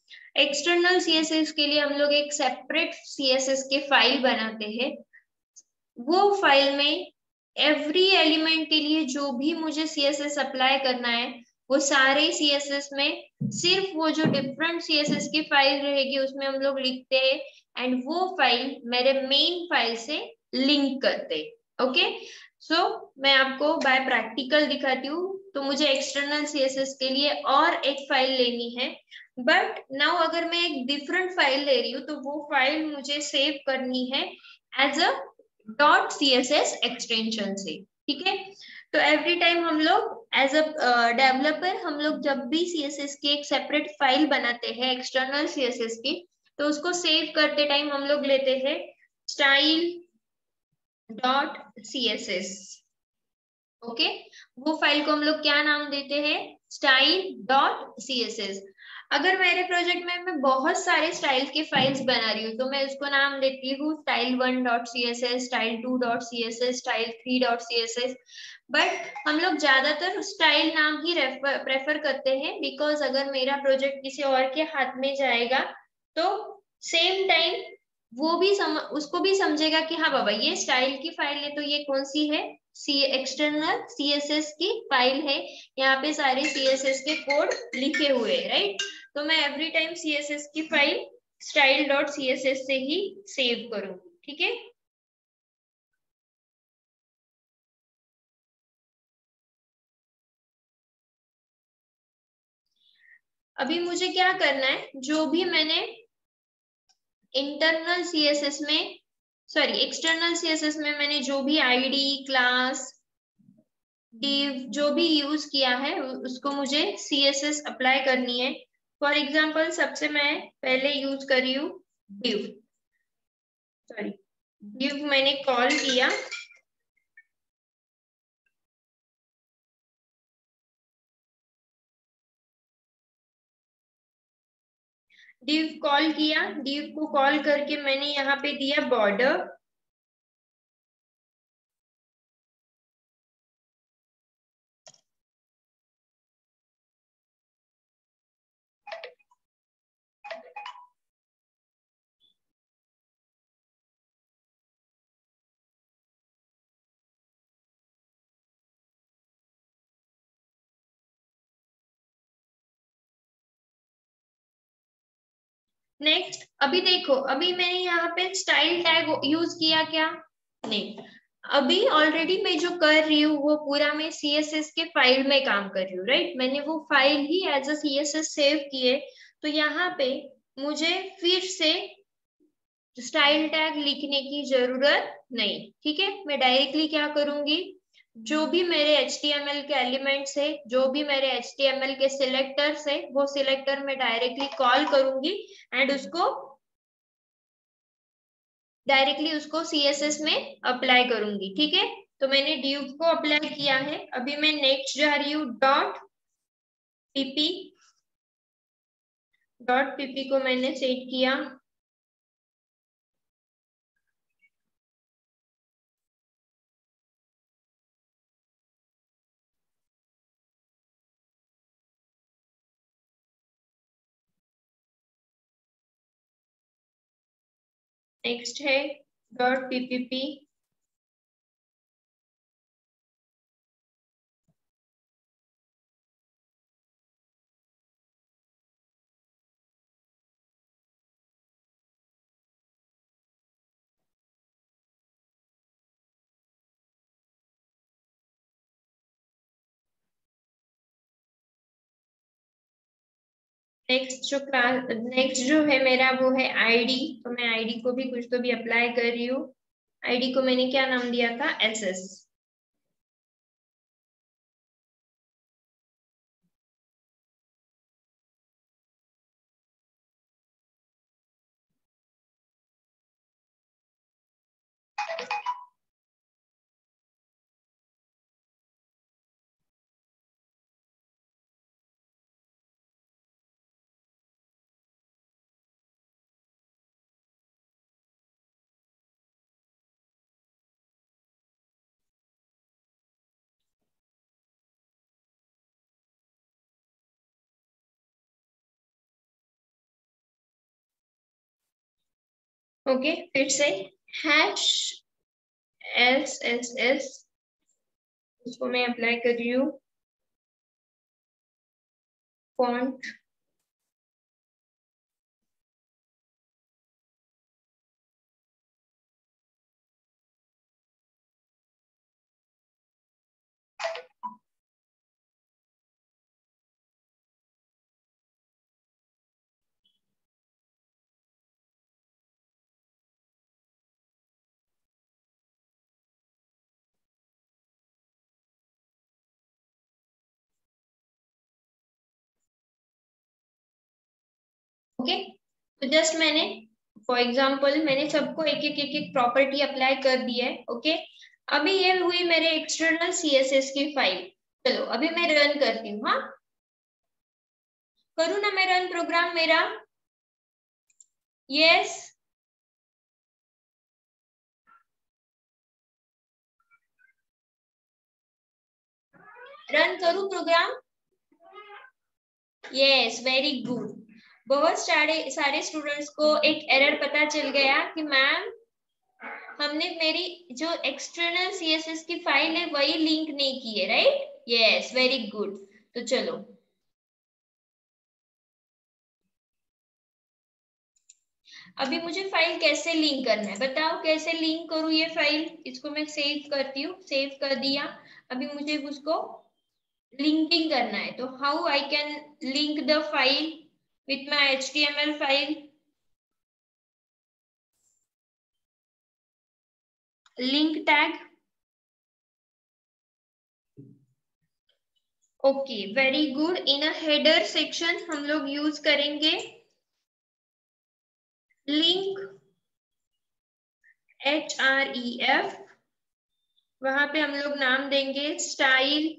एक्सटर्नल सीएसएस के लिए हम लोग एक सेपरेट सीएसएस के फाइल बनाते हैं। वो फाइल में एवरी एलिमेंट के लिए जो भी मुझे सीएसएस अप्लाई करना है, वो सारे सीएसएस में सिर्फ वो जो डिफरेंट सीएसएस की फाइल रहेगी उसमें हम लोग लिखते हैं, एंड वो फाइल मेरे मेन फाइल से लिंक करते। ओके, सो मैं आपको बाय प्रैक्टिकल दिखाती हूँ। तो मुझे एक्सटर्नल सीएसएस के लिए और एक फाइल लेनी है, बट नाउ अगर मैं एक डिफरेंट फाइल ले रही हूँ तो वो फाइल मुझे सेव करनी है as a dot CSS extension से। ठीक है, तो एवरी टाइम हम लोग एज अ डेवलपर हम लोग जब भी सीएसएस की एक सेपरेट फाइल बनाते हैं एक्सटर्नल सीएसएस की, तो उसको सेव करते टाइम हम लोग लेते हैं स्टाइल डॉट सीएसएस। ओके, वो फाइल को हम लोग क्या नाम देते हैं, स्टाइल डॉट सीएसएस। अगर मेरे प्रोजेक्ट में मैं बहुत सारे स्टाइल के फाइल्स बना रही हूँ तो मैं उसको नाम देती हूँ style1.css, style2.css, style3.css। बट हम लोग ज्यादातर स्टाइल नाम ही प्रेफर करते हैं, बिकॉज अगर मेरा प्रोजेक्ट किसी और के हाथ में जाएगा तो सेम टाइम वो भी उसको भी समझेगा कि हाँ बाबा ये स्टाइल की फाइल है, तो ये कौन सी है, एक्सटर्नल सीएसएस की फाइल है, यहाँ पे सारे सीएसएस के कोड लिखे हुए हैं, राइट। तो मैं एवरी टाइम सीएसएस की फाइल style.css से ही सेव करूंगी। ठीक है, अभी मुझे क्या करना है, जो भी मैंने इंटरनल सीएसएस में सॉरी एक्सटर्नल सीएसएस में मैंने जो भी आईडी क्लास div जो भी यूज किया है उसको मुझे सीएसएस अप्लाई करनी है। फॉर एग्जांपल सबसे मैं पहले यूज कर रही हूँ div, सॉरी div मैंने कॉल किया, div कॉल किया, div को कॉल करके मैंने यहाँ पे दिया बॉर्डर, नेक्स्ट अभी देखो अभी मैंने यहाँ पे स्टाइल टैग यूज किया क्या, नहीं। अभी ऑलरेडी मैं जो कर रही हूँ वो पूरा मैं सीएसएस के फाइल में काम कर रही हूँ, राइट। मैंने वो फाइल ही एज अ सीएसएस सेव किए, तो यहाँ पे मुझे फिर से स्टाइल टैग लिखने की जरूरत नहीं। ठीक है, मैं डायरेक्टली क्या करूंगी, जो भी मेरे HTML के एलिमेंट्स है, जो भी मेरे HTML के सिलेक्टर्स है, वो सिलेक्टर मैं डायरेक्टली कॉल करूंगी एंड उसको डायरेक्टली उसको CSS में अप्लाई करूंगी। ठीक है, तो मैंने div को अप्लाई किया है, अभी मैं नेक्स्ट जा रही हूँ .pp, .pp को मैंने सेट किया, नेक्स्ट है .ppp, नेक्स्ट जो है मेरा वो है आईडी, तो मैं आईडी को भी कुछ तो भी अप्लाई कर रही हूँ। आईडी को मैंने क्या नाम दिया था, SS। ओके, फिर से हैश एस एस एस, इसको मैं अप्लाई कर रही हूँ। Font okay. तो जस्ट मैंने फॉर एग्जांपल मैंने सबको एक एक प्रॉपर्टी अप्लाई कर दी है। ओके, अभी ये हुई मेरे एक्सटर्नल सीएसएस की फाइल। चलो अभी मैं रन करती हूँ। हाँ, करूँ ना मैं रन प्रोग्राम मेरा? यस, रन करूँ प्रोग्राम? Yes, very good. बहुत सारे सारे स्टूडेंट्स को एक एरर पता चल गया कि मैम हमने मेरी जो एक्सटर्नल सीएसएस की फाइल है वही लिंक नहीं की है, राइट? Yes, very good. तो चलो अभी मुझे फाइल कैसे लिंक करना है बताओ, कैसे लिंक करूँ ये फाइल? इसको मैं सेव करती हूँ, सेव कर दिया। अभी मुझे उसको लिंकिंग करना है, तो how I can link the file with my HTML file? Link tag. Okay, very good. In a header section हम लोग यूज करेंगे लिंक HREF। वहां पे हम लोग नाम देंगे स्टाइल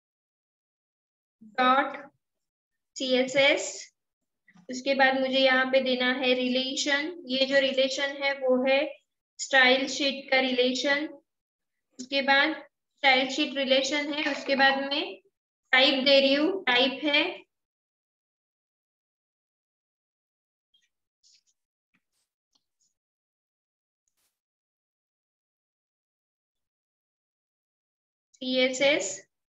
डॉट CSS। उसके बाद मुझे यहाँ पे देना है रिलेशन। ये जो रिलेशन है वो है स्टाइल शीट का रिलेशन। उसके बाद स्टाइल शीट रिलेशन है, उसके बाद में टाइप दे रही हूँ, टाइप है CSS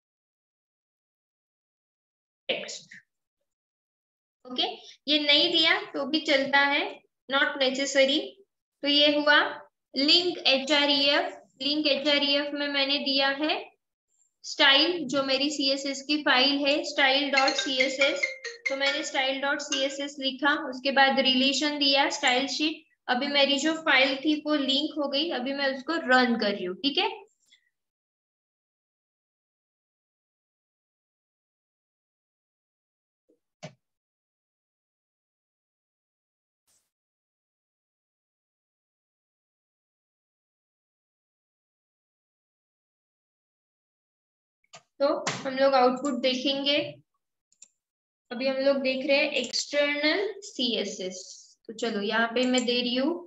टेक्स्ट। ओके, ये नहीं दिया तो भी चलता है, नॉट नेसेसरी। तो ये हुआ लिंक HREF। लिंक HREF में मैंने दिया है स्टाइल, जो मेरी CSS की फाइल है स्टाइल डॉट CSS। तो मैंने स्टाइल डॉट CSS लिखा, उसके बाद रिलेशन दिया स्टाइल शीट। अभी मेरी जो फाइल थी वो लिंक हो गई। अभी मैं उसको रन कर रही हूँ, ठीक है? तो हम लोग आउटपुट देखेंगे। अभी हम लोग देख रहे हैं एक्सटर्नल CSS। तो चलो यहाँ पे मैं दे रही हूँ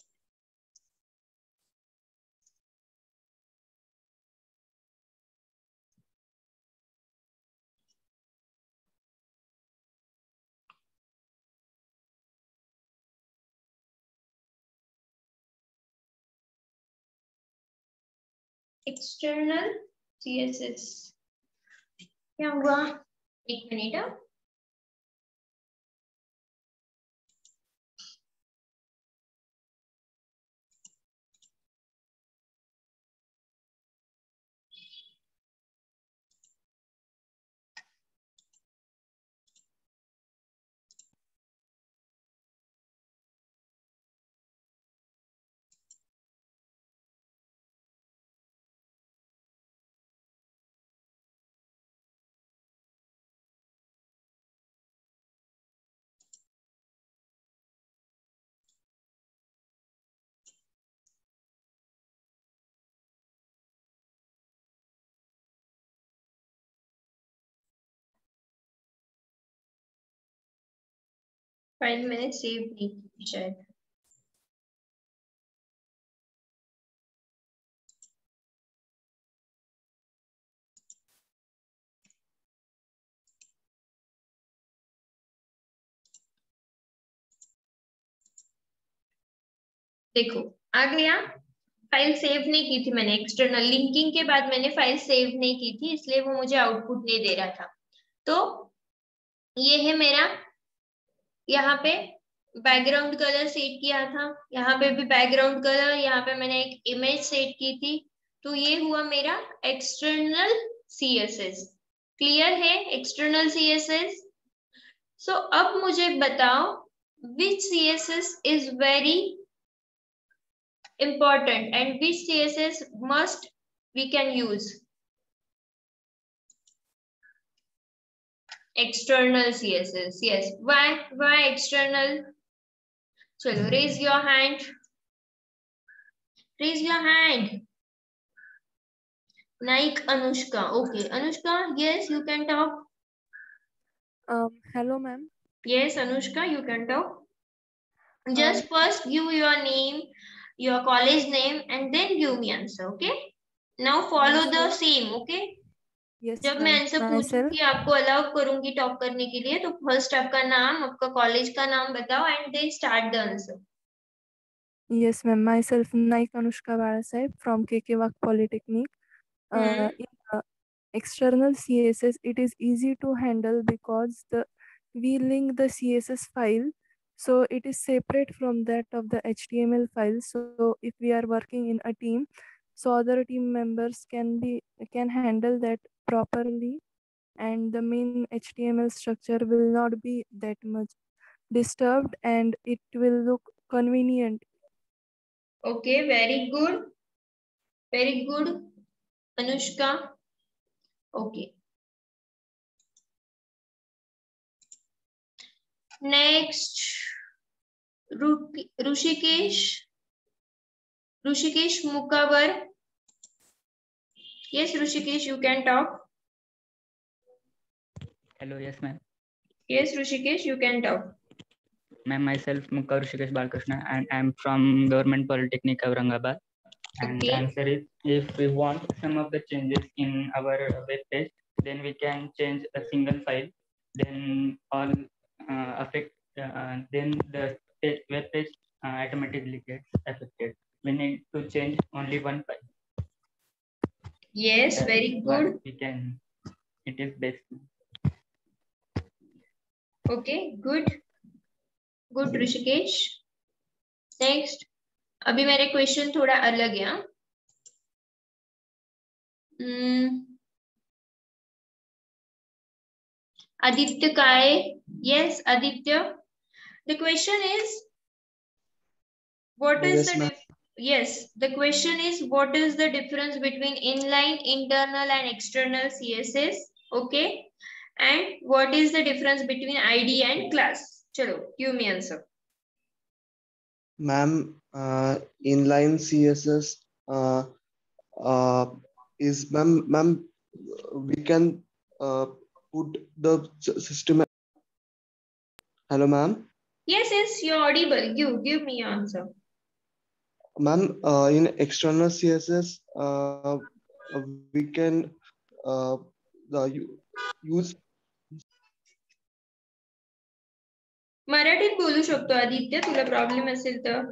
एक्सटर्नल CSS। क्या हुआ? एक मिनट। फाइल मैंने सेव नहीं की शायद। देखो आ गया। फाइल सेव नहीं की थी मैंने, एक्सटर्नल लिंकिंग के बाद मैंने फाइल सेव नहीं की थी, इसलिए वो मुझे आउटपुट नहीं दे रहा था। तो ये है मेरा, यहाँ पे बैकग्राउंड कलर सेट किया था, यहाँ पे भी बैकग्राउंड कलर, यहाँ पे मैंने एक इमेज सेट की थी। तो ये हुआ मेरा एक्सटर्नल CSS। क्लियर है एक्सटर्नल CSS? सो अब मुझे बताओ which CSS is very important and which CSS must we can use? External CSS, yes. Why external? Chalo, raise your hand. Raise your hand. Naik Anushka. Okay, Anushka, yes, you can talk. Hello, ma'am. Yes, Anushka, you can talk. Just first give your name, your college name, and then give me answer. Okay? Now follow the same. Okay? Yes, जब मैं आंसर पूछूंगी आपको अलाउ करूंगी टॉक करने के लिए, तो फर्स्ट आपका नाम, आपका कॉलेज का नाम बताओ and then start the answer. Yes, ma'am. Myself, Naik Anushka Barasaheb from KK Wak Polytechnic. In external CSS, it is easy to handle because we link the CSS file, so it is separate from that of the HTML file. So if we are working in a team, so other team members can handle that properly, and the main HTML structure will not be that much disturbed, and it will look convenient. Okay, very good, Anushka. Okay. Next, Rushikesh Mukavar. Yes, Rushikesh, you can talk. Hello, yes, ma'am. Yes, Rushikesh, you can talk. Ma'am, myself, Mukha Rushikesh Balakrishna, and I'm from Government Polytechnic, Aurangabad. And the answer is, if we want some of the changes in our web page, then we can change a single file. Then all then the web page automatically gets affected. We need to change only one file. Yes, very good. We can. It is best. Okay, good, Rishikesh. Next, अभी मेरे क्वेश्चन थोड़ा अलग है. Aditya Kai. Yes, Aditya. The question is, what is the question is, what is the difference between inline, internal and external CSS? Okay. And what is the difference between ID and class? Chalo, give me answer. Ma'am, inline CSS is, ma'am, we can put the system. Hello, ma'am. Yes, you're audible. Give me your answer. Ma'am, in external CSS, we can use. मराठीत बोलू शकतो आदित्य, तुला प्रॉब्लेम असेल तर.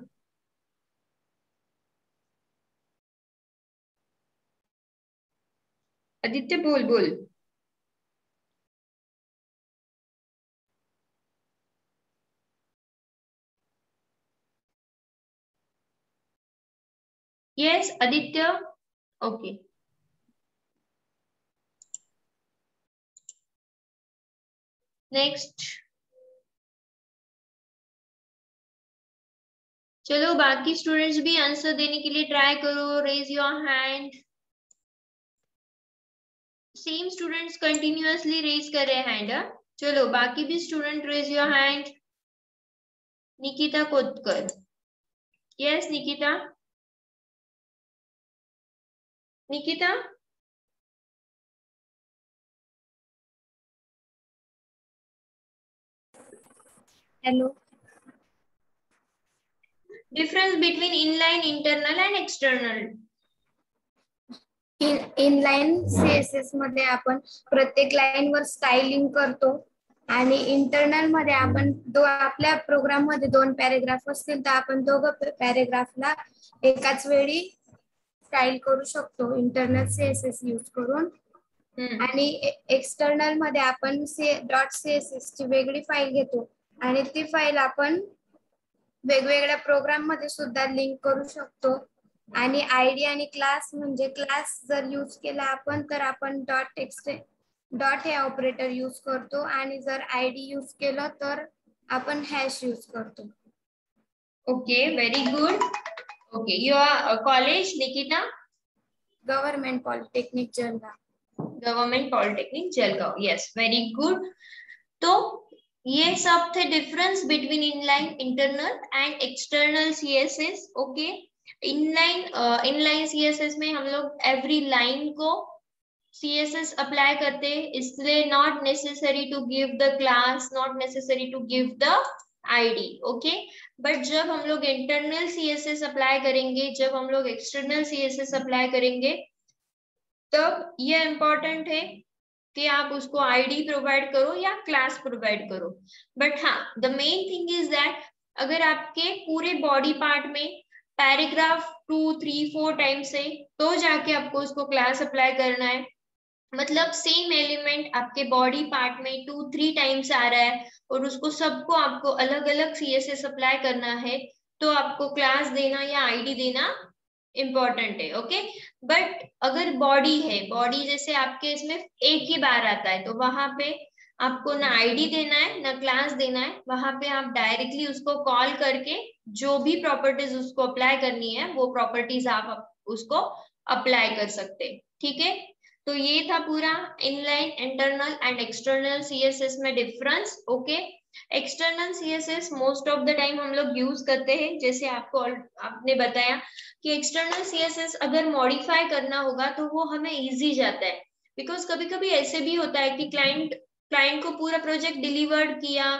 आदित्य बोल. Yes, Aditya. Okay. Next. चलो बाकी स्टूडेंट्स भी आंसर देने के लिए ट्राई करो. Raise your hand. Same students continuously raise कर रहे हैंड. चलो बाकी भी student raise your hand. Nikita Kotkar. Yes Nikita. Hello. Difference between inline, internal and external. Inline CSS मध्ये आपण प्रत्येक लाईन वर स्टाइलिंग करतो आणि इंटरनल मध्ये आपण आपल्या प्रोग्राम मध्ये 2 पॅरेग्राफ असतील तर आपण दोघं पॅरेग्राफला एकाच वेळी स्टाईल करू शकतो इंटरनल सीएसएस यूज करून. आणि एक्सटर्नल मध्ये आपण .css ची वेगळी फाईल घेतो आणि ती फाईल आपण वेगवेगळ्या प्रोग्राम मध्ये सुद्धा लिंक करू शकतो. आणि आयडी आणि क्लास म्हणजे क्लास जर यूज केला आपण तर आपण डॉट हे ऑपरेटर यूज करतो आणि जर आयडी यूज केलं तर आपण हॅश यूज करतो. Okay, very good. Okay, your college Nikita? Government polytechnic Jalgaon. Government polytechnic Jalgaon, yes, very good. तो ये सब थे difference between inline, internal and external CSS. Okay, inline CSS में हम लोग एवरी लाइन को सीएसएस अप्लाई करते हैं, इसलिए not necessary to give the class, not necessary to give the ID. Okay, but जब हम लोग इंटरनल सीएसएस अप्लाई करेंगे, जब हम लोग एक्सटर्नल सीएसएस अप्लाई करेंगे, तब ये इम्पोर्टेंट है कि आप उसको आईडी प्रोवाइड करो या क्लास प्रोवाइड करो. बट हाँ, the main thing is that अगर आपके पूरे बॉडी पार्ट में पैराग्राफ 2, 3, 4 टाइम्स है तो जाके आपको उसको क्लास अप्लाई करना है. मतलब सेम एलिमेंट आपके बॉडी पार्ट में 2, 3 टाइम्स आ रहा है और उसको सबको आपको अलग अलग सीएसएस अप्लाई करना है, तो आपको क्लास देना या आईडी देना इम्पोर्टेंट है. ओके, बट अगर बॉडी है, बॉडी जैसे आपके इसमें एक ही बार आता है, तो वहां पे आपको ना आईडी देना है ना क्लास देना है. वहां पे आप डायरेक्टली उसको कॉल करके जो भी प्रॉपर्टीज उसको अप्लाई करनी है वो प्रॉपर्टीज आप उसको अप्लाई कर सकते हैं. ठीक है, तो ये था पूरा inline, internal and external CSS में difference. Okay, external CSS most of the time हम लोग यूज करते हैं, जैसे आपने बताया कि एक्सटर्नल सीएसएस अगर मॉडिफाई करना होगा तो वो हमें इजी जाता है. बिकॉज कभी कभी ऐसे भी होता है कि क्लाइंट को पूरा प्रोजेक्ट डिलीवर्ड किया,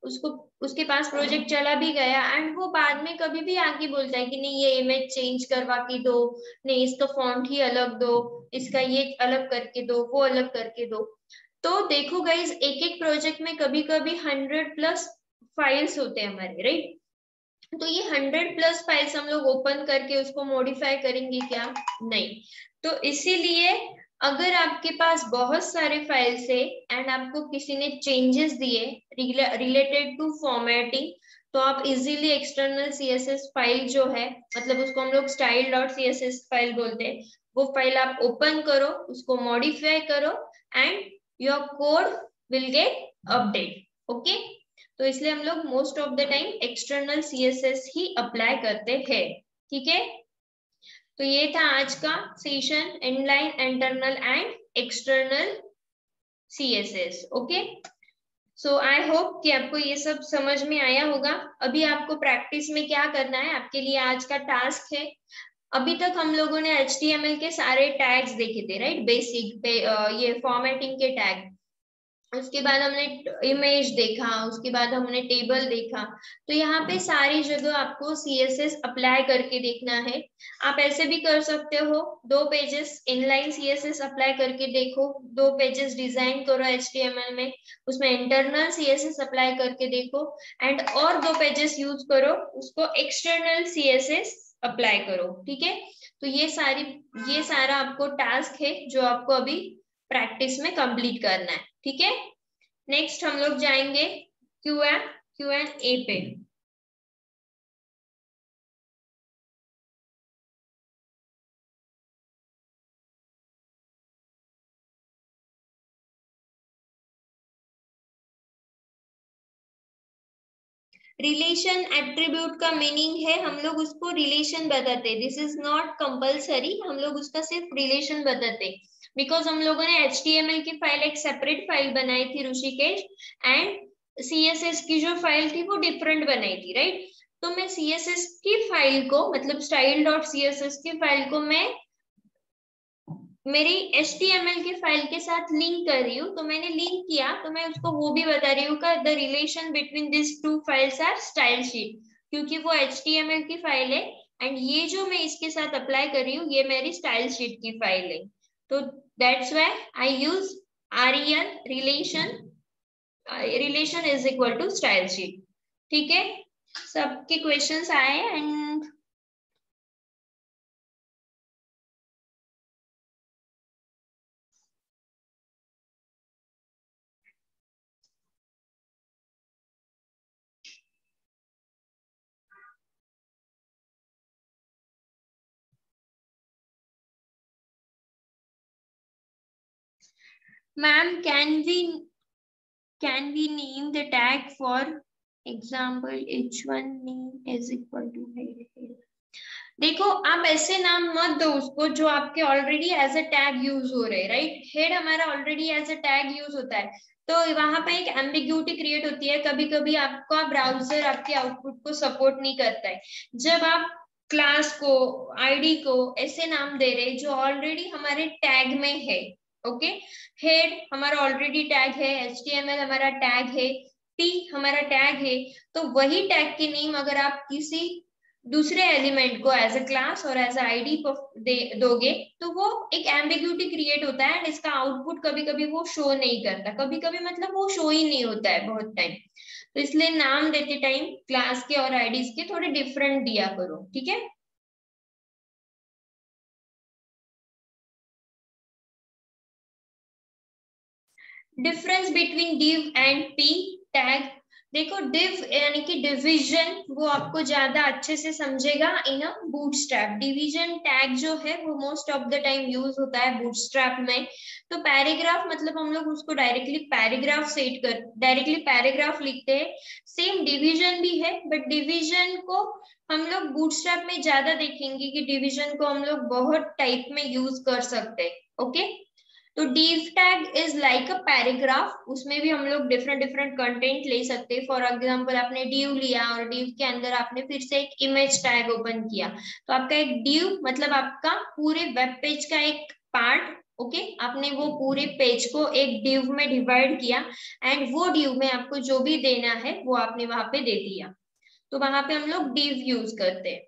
उसके पास प्रोजेक्ट चला भी गया एंड वो बाद में कभी भी आके बोलता है कि नहीं ये इमेज चेंज करवा के दो, नहीं इसका फॉन्ट ही अलग दो, इसका ये अलग करके दो, वो अलग करके दो. तो देखो गाइज, एक एक प्रोजेक्ट में कभी कभी 100+ फाइल्स होते हैं हमारे, राइट? तो ये 100+ फाइल्स हम लोग ओपन करके उसको मॉडिफाई करेंगे क्या? नहीं. तो इसीलिए अगर आपके पास बहुत सारे फाइल्स है एंड आपको किसी ने चेंजेस दिए रिलेटेड टू फॉर्मेटिंग, तो आप इजीली एक्सटर्नल सीएसएस फाइल जो है, मतलब उसको हम लोग style.css फाइल बोलते हैं, वो फाइल आप ओपन करो, उसको मॉडिफाई करो and your code will get update. Okay, तो इसलिए हम लोग most of the time external CSS ही अप्लाई करते हैं. ठीक है, तो ये था आज का session, inline, internal and external CSS. Okay, so I hope कि आपको ये सब समझ में आया होगा. अभी आपको प्रैक्टिस में क्या करना है, आपके लिए आज का टास्क है. अभी तक हम लोगों ने HTML के सारे टैग्स देखे थे, राइट? बेसिक ये फॉर्मेटिंग के टैग, उसके बाद हमने इमेज देखा, उसके बाद हमने टेबल देखा. तो यहाँ पे सारी जगह आपको CSS अप्लाई करके देखना है. आप ऐसे भी कर सकते हो, 2 पेजेस इनलाइन CSS अप्लाई करके देखो, 2 पेजेस डिजाइन करो HTML में, उसमें इंटरनल CSS अप्लाई करके देखो एंड और 2 पेजेस यूज करो, उसको एक्सटर्नल CSS अप्लाई करो. ठीक है, तो ये सारा आपको टास्क है जो आपको अभी प्रैक्टिस में कंप्लीट करना है. ठीक है, नेक्स्ट हम लोग जाएंगे Q&A पे. रिलेशन एट्रीब्यूट का मीनिंग है, हम लोग उसको रिलेशन बताते हैं. दिस इज नॉट कंपल्सरी, हम लोग उसका सिर्फ रिलेशन बताते हैं. बिकॉज हम लोगों ने HTML की फाइल एक सेपरेट फाइल बनाई थी ऋषिकेश, एंड CSS की जो फाइल थी वो डिफरेंट बनाई थी, राइट? तो मैं CSS की फाइल को, मतलब style.css की फाइल को मैं मेरी HTML की फाइल के साथ लिंक कर रही हूँ. तो मैंने लिंक किया तो मैं उसको वो भी बता रही हूँ का the relation between this 2 files are style sheet, क्योंकि वो HTML की फाइल है एंड ये जो मैं इसके साथ अप्लाई कर रही हूँ ये मेरी स्टाइल शीट की फाइल है. तो that's why I use REL, relation relation is equal to style sheet. ठीक है, सबके क्वेश्चंस आए and ma'am, can we name the tag for example h1 name is equal to head? देखो आप ऐसे नाम मत दो उसको जो आपके already as a tag use हो रहे, राइट। हेड हमारा already as a tag use होता है, तो वहां पे एक एम्बिग्यूटी क्रिएट होती है। कभी कभी आपका ब्राउजर आपके आउटपुट को सपोर्ट नहीं करता है जब आप क्लास को, आईडी को ऐसे नाम दे रहे जो ऑलरेडी हमारे टैग में है। ओके, हेड हमारा ऑलरेडी टैग है, HTML हमारा टैग है, T हमारा टैग है, तो वही टैग की नेम अगर आप किसी दूसरे एलिमेंट को एज अ क्लास और एज अ आईडी दोगे तो वो एक एम्बिग्यूटी क्रिएट होता है एंड इसका आउटपुट कभी कभी वो शो नहीं करता, कभी कभी मतलब वो शो ही नहीं होता है बहुत टाइम। तो इसलिए नाम देते टाइम क्लास के और आईडीज के थोड़े डिफरेंट दिया करो, ठीक है। Difference between div and p tag, देखो div यानी कि डिवीजन, वो आपको ज्यादा अच्छे से समझेगा in a bootstrap. Division tag जो है वो most of the time use होता है बूटस्ट्रैप में। तो पैराग्राफ मतलब हम लोग उसको डायरेक्टली पैराग्राफ लिखते हैं। सेम डिवीजन भी है, बट डिवीजन को हम लोग बूटस्ट्रैप में ज्यादा देखेंगे कि डिवीजन को हम लोग बहुत टाइप में यूज कर सकते हैं। ओके, तो div tag is like a paragraph, उसमें भी हम लोग डिफरेंट कंटेंट ले सकते हैं। फॉर एग्जांपल आपने div लिया और div के अंदर आपने फिर से एक इमेज टैग ओपन किया, तो आपका एक div मतलब आपका पूरे वेब पेज का एक पार्ट। ओके, आपने वो पूरे पेज को एक div में डिवाइड किया एंड वो div में आपको जो भी देना है वो आपने वहां पे दे दिया, तो वहां पे हम लोग div यूज करते हैं।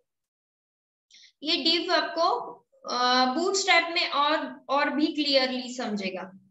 ये div आपको बूटस्ट्रैप में और भी क्लियरली समझेगा।